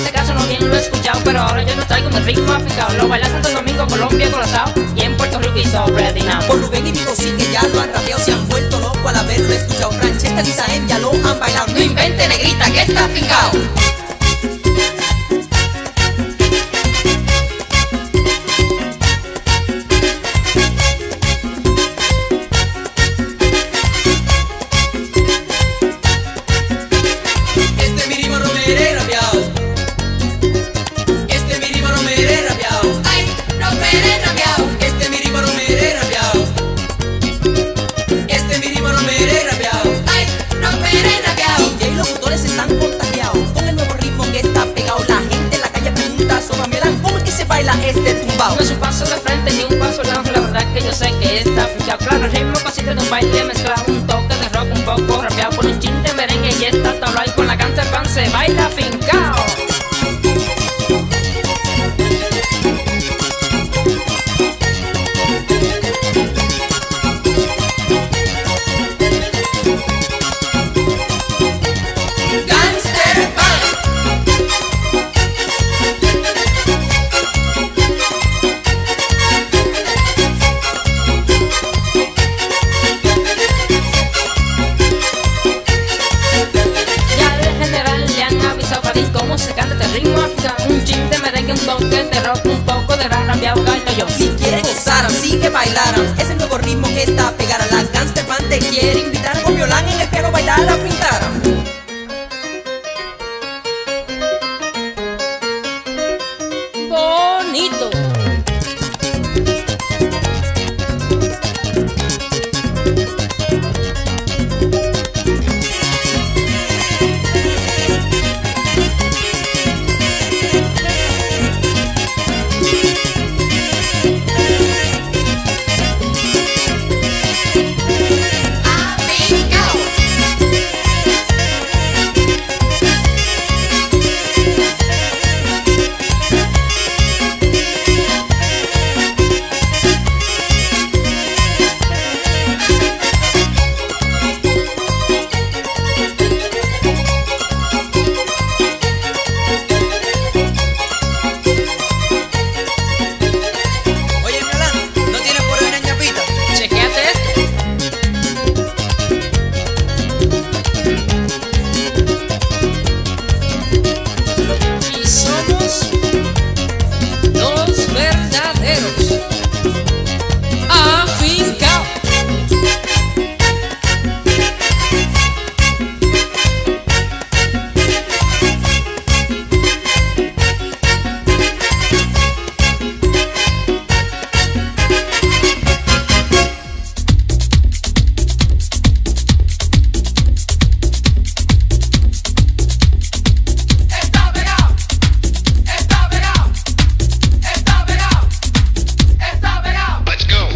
este caso no bien lo he escuchado, pero ahora yo no traigo mi ritmo aplicado. Lo baila Santo Domingo, Colombia, Colorado y en Puerto Rico y sobre now. Por Rubén y Vivo sí que ya lo han rapeado, se han vuelto locos al haberlo escuchado. Franchesta y Saem ya lo han bailado. No invente, negrita, que está picao. Este mi ritmo no me he rapeado. Este mi ritmo no me he rapeado. Ay, no me he rapeado. Este mi ritmo no me he rapeado. Este mi ritmo no me he rapeado. Ay, no me he rapeado. Y ahí los autores están contagiados con el nuevo ritmo que está pegado. La gente en la calle pregunta sobre Melán, ¿cómo es que se baila este tumbao? No es un paso de frente ni un paso adelante, la verdad que yo sé que está fichado. Claro, el ritmo consiste de un baile mezclado, un toque de rock un poco rapeado por un chin de merengue y esta tabla y con la cancha pan se baila fincao. Gangster Band. Ya el general le han avisado para ir cómo se canta este ritmo africano. Un chin de merengue, un toque de rock, un poco de rap rapeado, gallo yo. Si quieren gozaran, sí que bailaran. Es el nuevo ritmo que está pegada. La Gangster Band te quiere invitar con violán en el piano bailar a pintaran. Bonito. Oye, Melán, ¿no tienes por ahí una ñapita? Chequéate esto. Y somos los verdaderos afincados. Está pegado, está pegado, está pegado, está pegado. Let's go.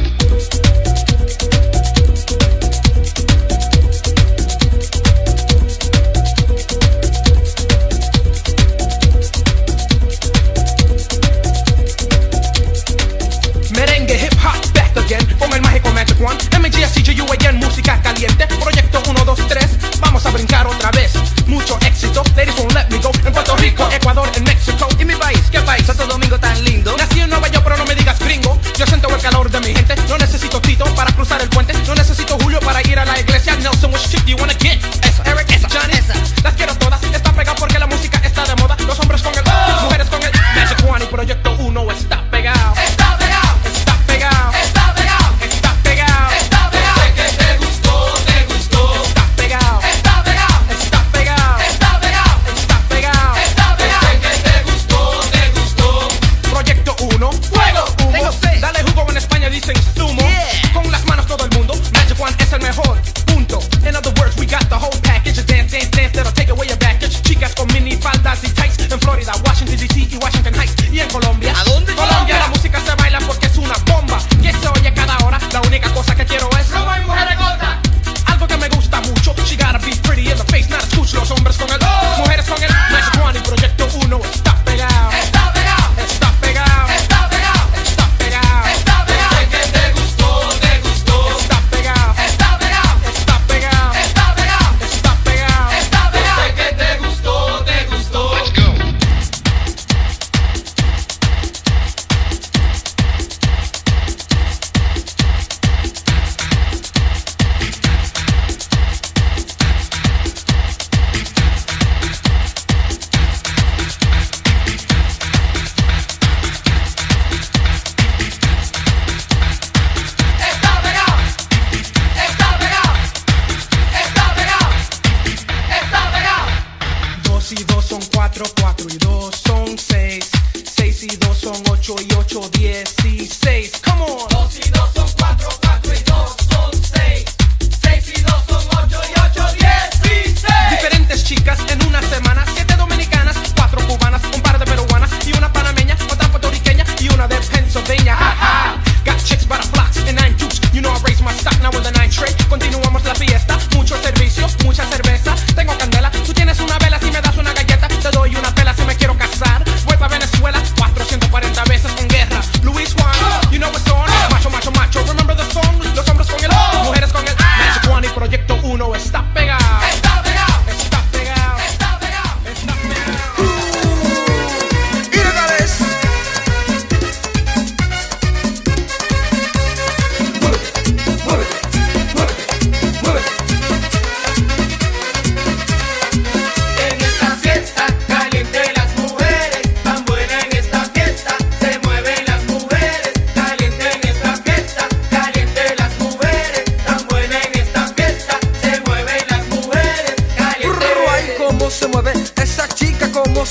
Merengue, hip hop, back again con el mágico Magic One. M G S C G U A N, música caliente. Proyecto uno, dos, tres, vamos a brincar otra vez. Mucho éxito, ladies won't let me go. En Puerto Rico, Ecuador, en México. ¿Y mi país? ¿Qué país? Santo Domingo tan lindo. Nací en Nueva York, pero no me digas gringo. Yo siento el calor de mi gente. No necesito Tito para cruzar el puente. No necesito Julio para ir a la iglesia. Nelson, which chick do you wanna get? Esa, Eric, esa, Johnny, esa. Las quiero todas, está pegado porque la música está de moda. Los hombres con el, las mujeres con el Magic One. Y Proyecto uno está pegado. Está pegado, Está pegado. está pegado, Está pegado. está pegado. Sé que te gustó, te gustó. Está pegado. Está pegado, Está pegado. está pegado, Está pegado. está pegado. Sé que te gustó, te gustó. Proyecto uno. Fuego, Humo. tengo sed. Dale jugo en España dicen zumo. Con las manos todo el mundo.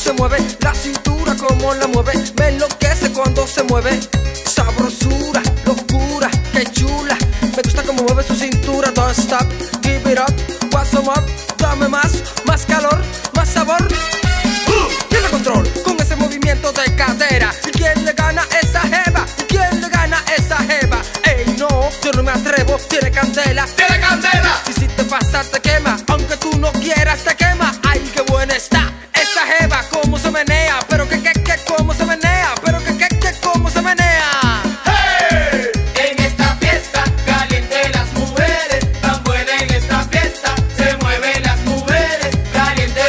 se mueve, la cintura como la mueve, me enloquece cuando se mueve. Sabrosura, locura, qué chula, me gusta como mueve su cintura. Don't stop, give it up, what's up, dame más, más calor, más sabor. Tiene control con ese movimiento de cadera. ¿Y quién le gana esa jeva? ¿Y quién le gana esa jeva? Ey, no, yo no me atrevo, tiene candela, tiene candela. Y si te pasa te quema, aunque tú no quieras te quema. Ay, qué buena está esa jeva, cómo se menea, pero que, que, que, cómo se menea, pero que, que, que, cómo se menea. ¡Hey! En esta fiesta caliente las mujeres, tan buena en esta fiesta, se mueven las mujeres caliente.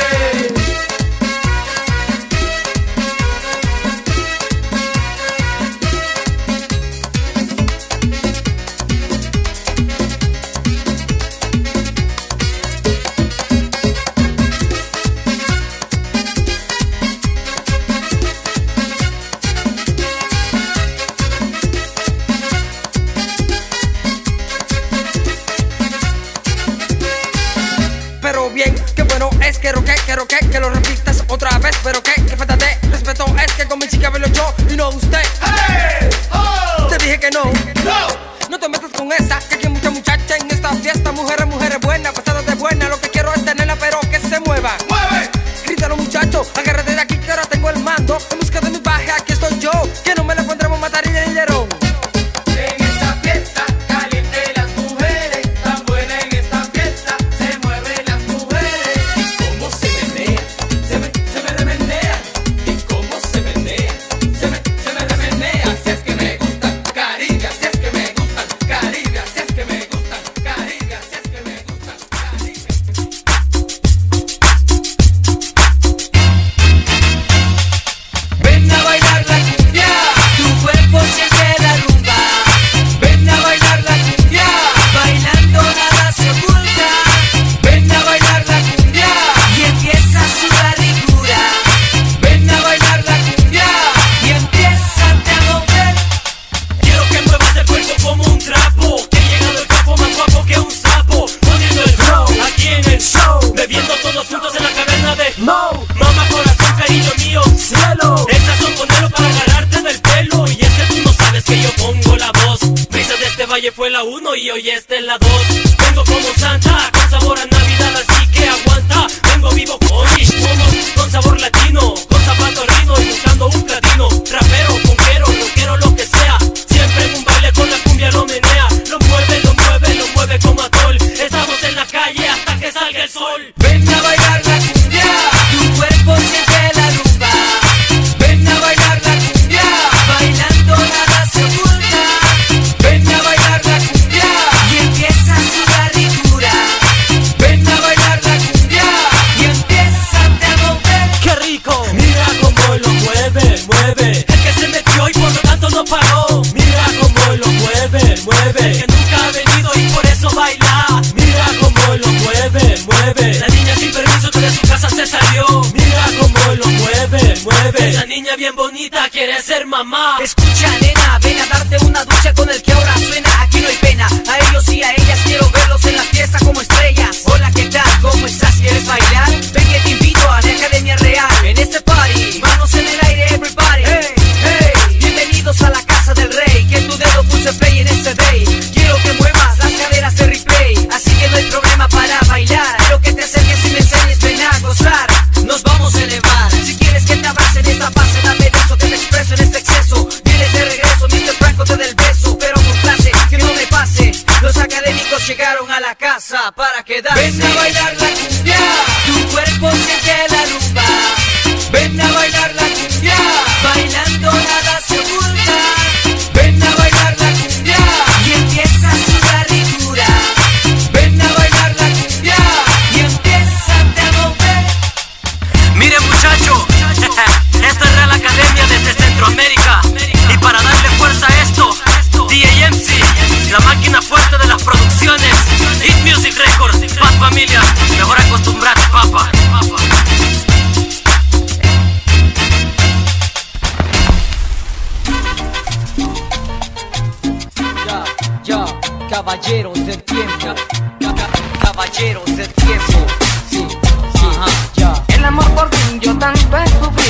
Pero bien, qué bueno es, quiero que, quiero que, que lo repitas otra vez. Pero que, que falta de respeto es que con mi chica bailo yo y no usted. ¡Hey! ¡Oh! Te dije que no, ¡No! no te metas con esa, que aquí hay mucha muchacha en esta fiesta. Mujeres, mujeres buenas, pasadas de buena. Lo que quiero es tenerla, pero que se mueva. ¡Mueve! Grítalo muchacho, agárrate de aquí que ahora tengo el mando. En busca de mi baje, aquí estoy yo, que no me la pondremos matar y de dinero. En esta fiesta caliente las mujeres, tan buena en esta fiesta, se mueven las mujeres. Y cómo se menea, se me, se me remenea. Y cómo se menea, se me, se me remenea. Si es que me gustan Caribe, si es que me gustan Caribe, si es que me gustan Caribe, si es que me gustan Caribe. Ven a bailar la cumbia, tu cuerpo siente la rumba. Ven a bailar la cumbia, bailando nada se oculta. Ven a bailar la cumbia y empieza a sudar ricura. Ven a bailar la cumbia y empieza a mover. Quiero que muevas el cuerpo como un trapo, que llegado el campo más guapo que un sapo. Poniendo el flow aquí en el show, bebiendo todos juntos en la caverna de Mo. Mamá corazón, cariño mío, cielo. Estas son ponelo para agarrarte del pelo. Y es que tú no sabes que yo pongo la voz. Brisa de este valle fue la uno y hoy esta es la dos. Vengo como Santa, con sabor a Navidad, así que aguanta. Vengo vivo con mis pomos, con sabor latino, con zapato rino y buscando un platino. Rapero, punkero, rockero, lo que sea. Siempre en un baile con la cumbia lo menea. Lo mueve, lo mueve, lo mueve como atol. Estamos en la calle hasta que salga el sol. Ven a bailar la cumbia, tu cuerpo siente la rumba. Ven a bailar la cumbia, bailando nada se oculta. Ven a bailar la cumbia y empieza a sudar ricura. Ven a bailar la cumbia y empieza a mover. ¡Qué rico! Mira cómo lo mueve, mueve. El que se metió y por lo tanto no paró. Mira cómo lo mueve, mueve. El que nunca ha venido y por eso baila. Mira cómo lo mueve, mueve. La niña sin permiso que de su casa se salió. Mira cómo lo mueve, mueve. Esa niña bien bonita quiere ser mamá. Escucha nena, ven a darte una ducha con el que ahora suena. Aquí no hay pena, a ellos y a ellas quiero verlos en la fiesta como estrellas. Hola, ¿qué tal? ¿Cómo estás? ¿Quieres bailar? Ven que te invito a la Academia Real. En este party, manos en el aire, everybody. Hey, hey, bienvenidos a la casa del rey. Que en tu dedo puse play en este day. Quiero que muevas las caderas de replay, así que no hay problema para bailar. Quiero que te acerques y me enseñes, ven a gozar. Nos vamos a elevar. Si quieres que te avance en esta fase, dame beso, que me expreso en este exceso. Vienes de regreso, mister Franco te del beso, pero con clase, que no me pase. Los académicos llegaron a la casa para quedarse. Ven a bailar la cumbia, tu cuerpo siente la rumba. Ven a bailar la cumbia, bailando nada se oculta. Ven a bailar la cumbia y empieza a sudar ricura. Ven a bailar la cumbia y empieza a mover. Miren muchacho, esta es Real Academia desde Centroamérica. Y para darle fuerza a esto, D A M C, la máquina fuerte de las producciones. Hit Music Records, Bad Familia, mejor acostumbrate, papá. Ya, ya, caballeros del tiempo. Caballeros del tiempo. Sí, sí, ajá, ya. El amor por fin yo tanto he sufrido.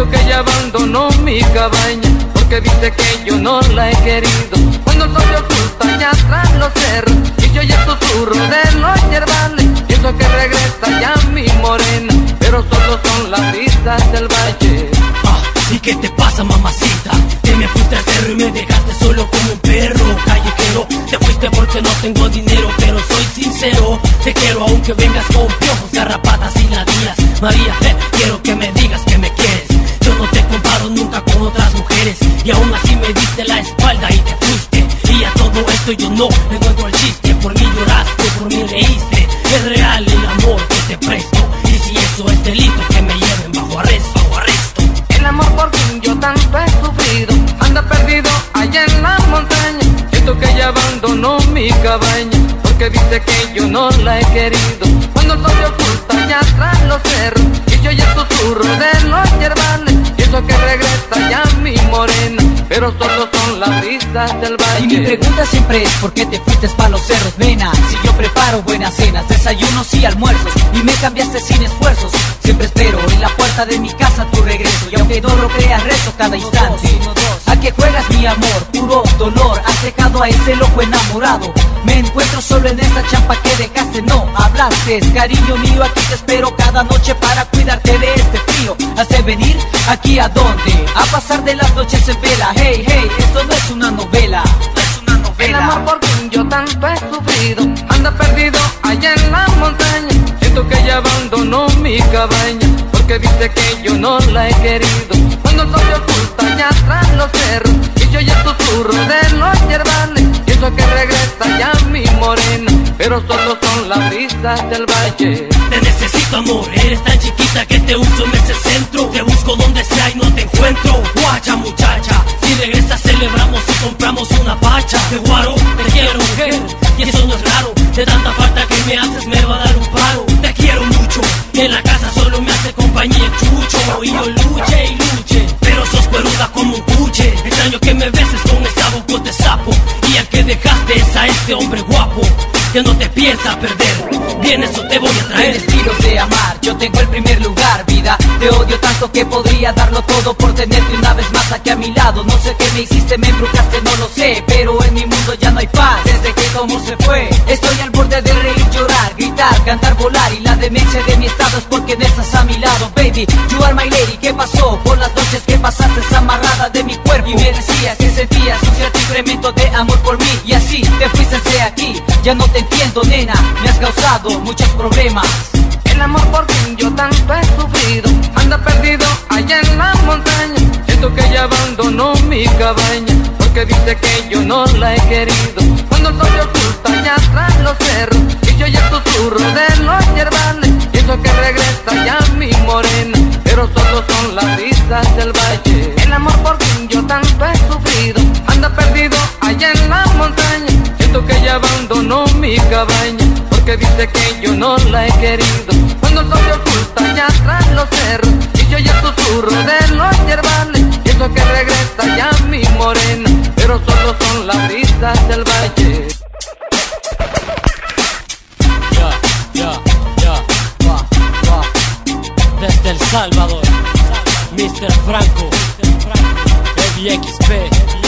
Siento que ella abandonó mi cabaña porque viste que yo no la he querido. Cuando el sol se oculta allá tras los cerros y yo ya susurro de los yerbales, pienso que regresa ya mi morena, pero solo son las brisas del valle. Ah, ¿y qué te pasa, mamacita? Que me fuiste al cerro y me dejaste solo como un perro callejero. Te fuiste porque no tengo dinero, pero soy sincero. Te quiero aunque vengas con piojos, garrapatas y ladillas. María, eh, quiero que me digas que me quieres. Yo no te comparo nunca con otras mujeres, y aún así me diste la espalda y te fuiste. Y a todo esto yo no encuentro el chiste. Por mí lloraste, por mí reíste. Es real el amor que te presto, y si eso es delito, que me lleven bajo arresto, bajo arresto. El amor por quien yo tanto he sufrido anda perdido allá en la montaña. Siento que ella abandonó mi cabaña porque viste que yo no la he querido. Cuando el sol se oculta allá tras los cerros y yo ya susurro de los yerbales, pienso que regresa ya mi morena, pero solo son las brisas del valle. Y mi pregunta siempre es ¿por qué te fuiste pa' los cerros, nena? Si yo preparo buenas cenas, desayunos y almuerzos y me cambiaste sin esfuerzos. Siempre espero en la puerta de mi casa tu regreso, y aunque no lo creas rezo cada instante. ¿A qué juegas mi amor? Puro dolor, has dejado a ese loco enamorado. Me encuentro solo en esta champa que dejaste, no hablaste. Cariño mío, aquí te espero cada noche para cuidarte de este frío. Hace venir aquí a dónde, a pasar de las noches en vela. Hey, hey, esto no es una novela, no es una novela. El amor por quien yo tanto he sufrido anda perdido allá en la montaña. Siento que ella abandonó mi cabaña porque viste que yo no la he querido. Cuando el sol se oculta allá tras los cerros y yo ya susurro de los yerbales, pienso que regresa ya mi morena, pero solo son las brisas del valle. Te necesito, amor, eres tan chiquita que te uso en ese centro. Te busco donde sea y no te encuentro. Guacha, muchacha, si regresas celebramos y compramos una pacha. Te guaro, te quiero, mujer, y eso no es raro. De tanta falta que me haces me va a dar un paro. Te quiero mucho, y en la casa solo me hace compañía el chucho. Y yo luche y luche, pero sos cueruda como un puche. Extraño que me beses con esa boca de sapo, y al que dejaste es a este hombre guapo que no te piensa perder. Vienes o te voy a traer. Tienes estilos de amar, yo tengo el primer lugar, vida. Te odio tanto que podría darlo todo por tenerte una vez más aquí a mi lado. No sé qué me hiciste, me embrujaste, no lo sé, pero en mi mundo ya no hay paz desde que tu amor se fue. Estoy al borde de reír, llorar, gritar, cantar, volar, y la demencia de mi estado es porque no estás a mi lado. Baby, you are my lady. ¿Qué pasó por las noches que pasaste amarrada de mi cuerpo? Y me decías que sentías un cierto incremento de amor por mí, y así te fuiste de aquí. Ya no te entiendo, nena, me has causado muchos problemas. El amor por quien yo tanto he sufrido anda perdido allá en la montaña. Siento que ella abandonó mi cabaña porque viste que yo no la he querido. Cuando el sol se oculta allá tras los cerros y yo ya susurro de los yerbales, pienso que regresa ya mi morena, pero solo son las brisas del valle. El amor por quien yo tanto he sufrido anda perdido allá en la montaña. Siento que ella abandonó mi cabaña porque viste que yo no la he querido. Cuando el sol se oculta allá tras los cerros y yo ya susurro de los yerbales, pienso que regresa ya mi morena, pero solo son las brisas del valle. Ya, ya, ya, va, va. Desde El Salvador, mister Franco, Heavy X P,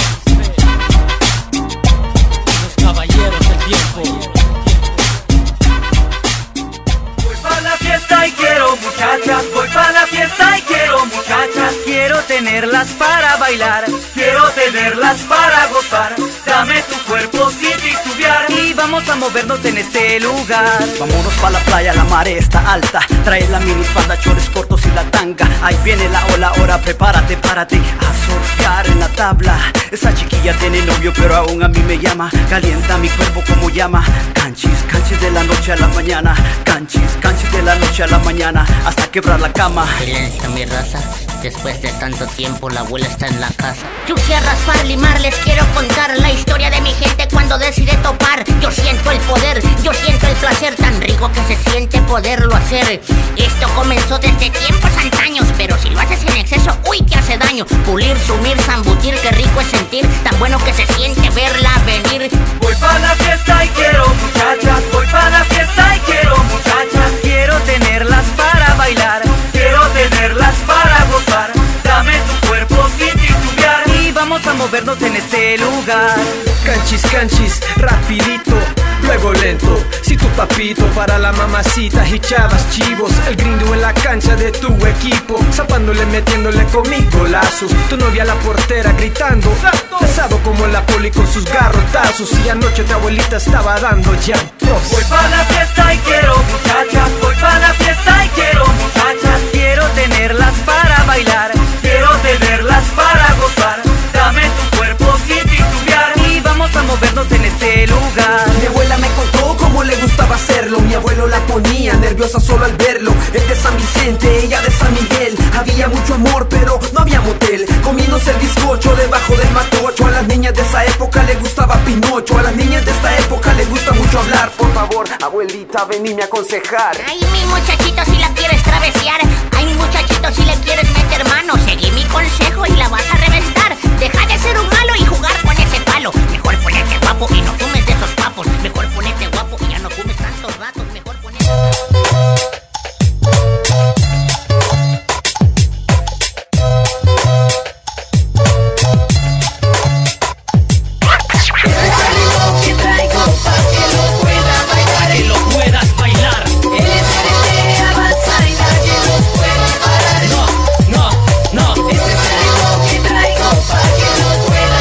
los caballeros del tiempo. Voy pa' la fiesta y quiero muchachas, voy pa' la fiesta y quiero muchachas. Quiero tenerlas para bailar, quiero tenerlas para gozar. Dame tu cuerpo sin titubear y vamos a movernos en este lugar. Vámonos pa' la playa, la marea está alta. Trae la minifalda, chores cortos y la tanga. Ahí viene la ola, ahora prepárate, párate a surfear en la tabla. Esa chiquilla tiene novio pero aún a mí me llama. Calienta mi cuerpo como llama. Canchis, canchis de la noche a la mañana. Canchis, canchis de la noche a la mañana, hasta quebrar la cama. Silencio, mi raza, después de tanto tiempo la abuela está en la casa. Chucia, raspar, limar, les quiero contar la historia de mi gente cuando decide topar. Yo siento el poder, yo siento el placer tan rico que se siente poderlo hacer. Esto comenzó desde tiempos antaños, pero si lo haces en exceso, uy, que hace daño. Pulir, sumir, zambutir, qué rico es sentir, tan bueno que se siente verla venir. Voy pa' la fiesta y quiero muchachas, voy pa' la fiesta y quiero muchachas. Quiero tenerlas para bailar, quiero tenerlas para gozar. movernos en este lugar. Canchis, canchis, rapidito, luego lento. Si tu papito para la mamacita y chavas chivos, el gringo en la cancha de tu equipo, zapándole, metiéndole conmigo lazos. Tu novia la portera gritando, pesado como la poli con sus garrotazos. Y anoche tu abuelita estaba dando llantos. Voy pa' la fiesta y quiero muchachas, voy pa' la fiesta y quiero muchachas. Quiero tenerlas para bailar, quiero tenerlas para gozar. Dame tu cuerpo sin titubear y vamos a movernos en este lugar. Mi abuela me contó cómo le gustaba hacerlo. Mi abuelo la ponía nerviosa solo al verlo. Él de San Vicente, ella de San Miguel. Había mucho amor pero no había motel. Comiéndose el bizcocho debajo del matocho. A las niñas de esa época le gustaba Pinocho. A las niñas de esta época le gusta mucho hablar. Por favor, abuelita, venime a aconsejar. Ay, mi muchachito, si la quieres travesear. Ay, mi muchachito, si le quieres meter mano. Seguí mi consejo y la vas a reventar. Deja de ser un malo y jugar con ese palo. Mejor ponerte guapo y no fumes de esos papos. Mejor ponerte guapo y ya no fumes tantos ratos. Mejor ponerte... No, no, no, ese es el ritmo que traigo pa' que lo pueda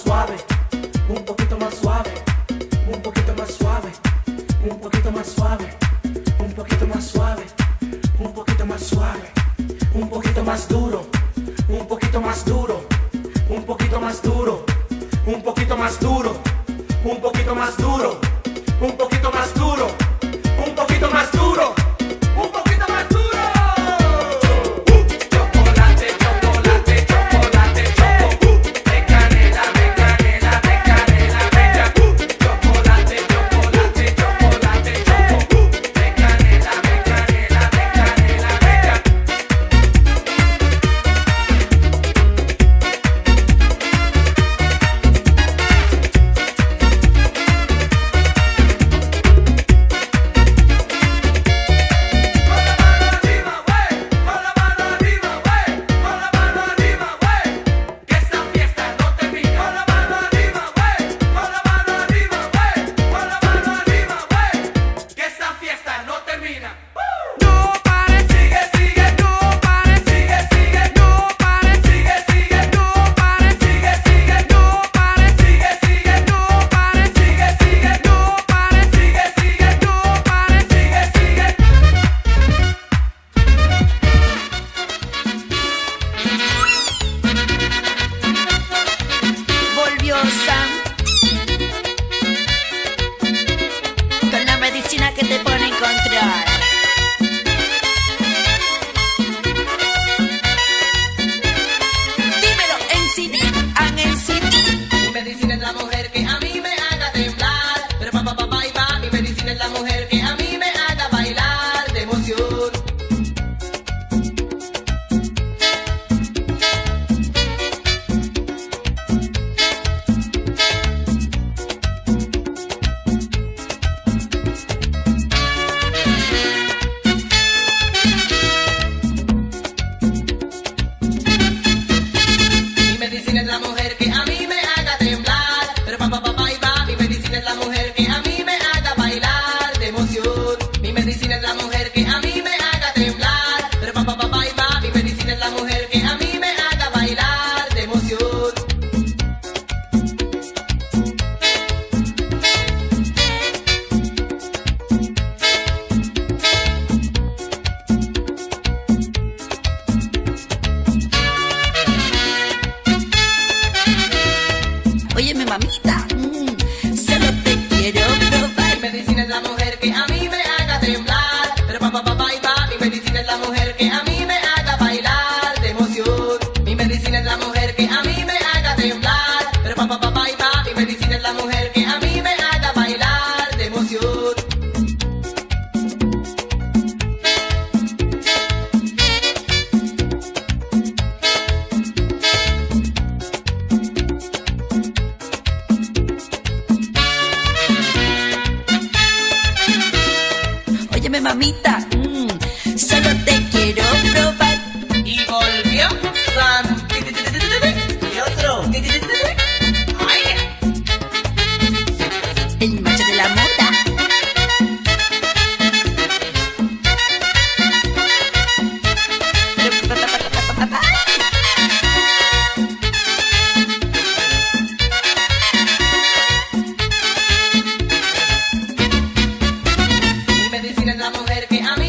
suave, un poquito más suave, un poquito más suave, un poquito más suave, un poquito más suave, un poquito más suave, un poquito más duro, un poquito más duro, un poquito más duro, un poquito más duro, un poquito más duro, un poquito más duro, un poquito más duro, un poquito más duro. Chocolate, chocolate, chocolate, choco, de canela, de canela, de canela, bella. Chocolate, chocolate, chocolate, choco, de canela, de canela, de canela, bella. Volvió Sam con la medicina que te pone en control. Dímelo en C D, en el C D. Mi medicina es la mujer que a mí me haga temblar, pero pa pa pa pa y pa. Mi medicina es la mujer que a mí me haga bailar de emoción. Mi medicina es la mujer que a mí me haga temblar, pero pa pa pa pa y pa. Mi medicina es la mujer que a mí me haga bailar de emoción. Mi medicina es la mujer que a mí me haga temblar, pero pa pa pa pa y pa. Mi medicina es la mujer que a mí me haga bailar de emoción. Óyeme, mamita, mm, solo te quiero probar. Mi medicina es la mujer que a mí me haga temblar, pero pa pa pa pa y pa. Mi medicina es la mujer que a mí me haga bailar de emoción. Mi medicina es la mujer que a mí me haga temblar, pero pa pa pa pa y pa. Mi medicina es la mujer que a mí me haga bailar de emoción. Óyeme, mamita, mm, solo te quiero probar. Y volvió Sam. Y otro. Ay. El macho de la moda. Mi medicina es la mujer que a mí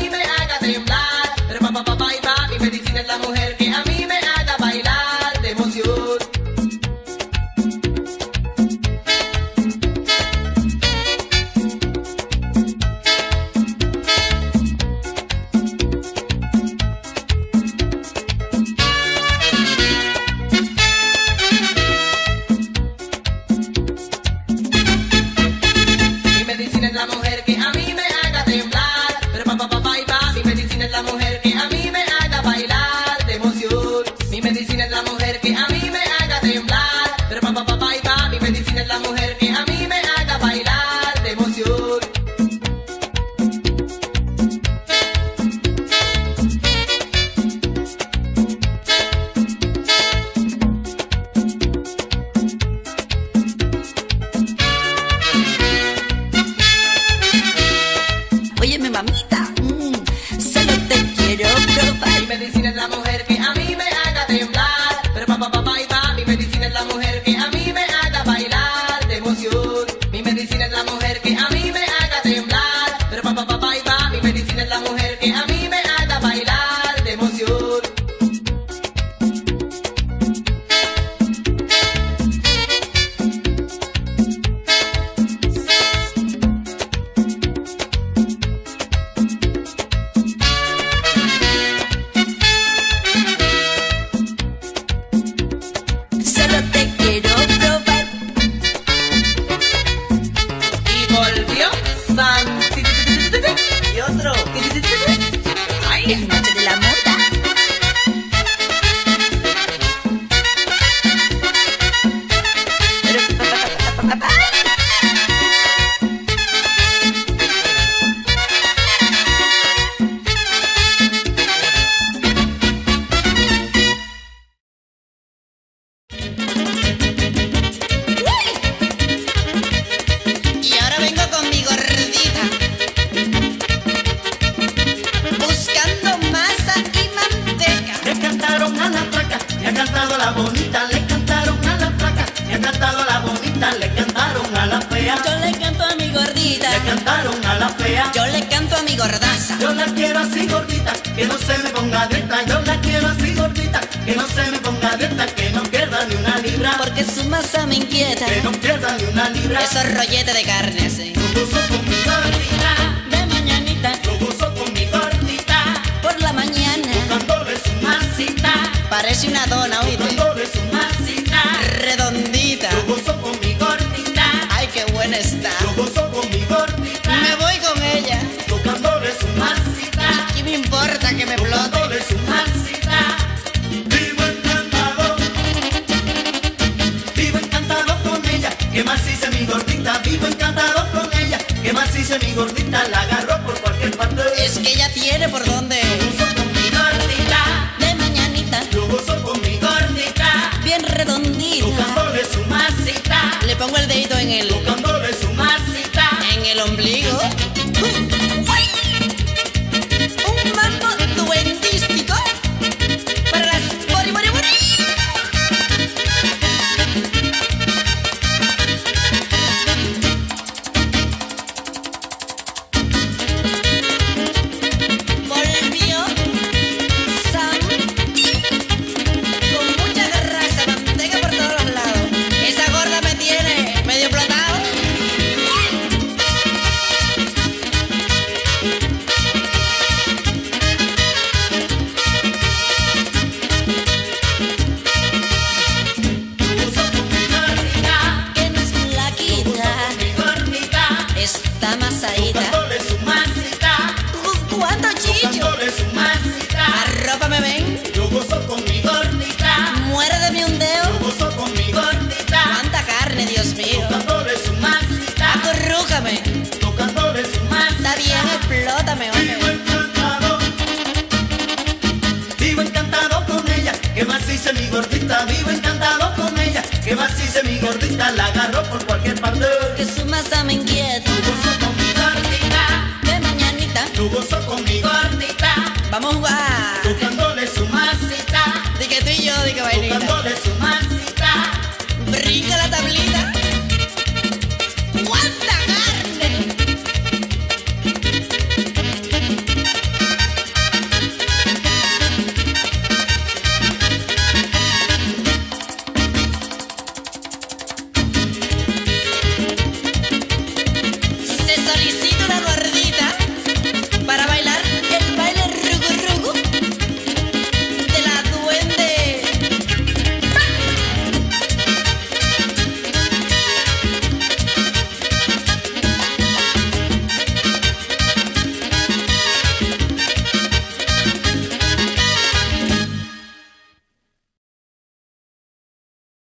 gordita le cantaron a la fea. Yo le canto a mi gordita. Le cantaron a la fea. Yo le canto a mi gordaza. Yo la quiero así gordita, que no se me ponga dieta. Yo la quiero así gordita, que no se me ponga dieta, que no pierda ni una libra. Porque su masa me inquieta. Que no pierda ni una libra. Esos rolletes de carne así. Yo gozo con mi gordita. De mañanita. Yo gozo con mi gordita. Por la mañana. Tocándole su masita. Parece una dona, oíste. Tocándole su masita. Redondita. Yo gozo con mi gordita. Ay, qué buena está. Yo gozo con mi gordita. Me voy con ella. Tocándole su masita. ¿Qué me importa que me explote? Tocándole su masita. Vivo encantado. Vivo encantado con ella. Que más hice mi gordita. Vivo encantado con ella. Que más hice mi gordita. La agarró por cualquier parte. Es que ella tiene por dónde. Yo gozo con mi gordita. De mañanita. Yo gozo con mi gordita. Bien redondita. Tocándole su masita. Le pongo el dedito en el. Tocándole su masita. En el ombligo. Un mambo duendístico para las bori bori bori. Volvió Sam con mucha grasa, manteca por todos los lados. Esa gorda me tiene medio explotado. Que no es flaquita, está masadita. Tocándole su masita. ¿Cuánto chicho? Tocándole su masita. Arrópame, ven. Yo gozo con mi gordita. Muérdeme un dedo. Yo gozo con mi gordita. Cuánta carne, Dios mío. Tocándole su masita. Acurrúcame. Tocándole su masita. Está bien, explótame, Vivo hombre. encantado. Vivo encantado con ella. Que más hice mi gordita. Vivo encantado con ella. Que más hice mi gordita. La agarró por cualquier parte. Que su masa me inquieta.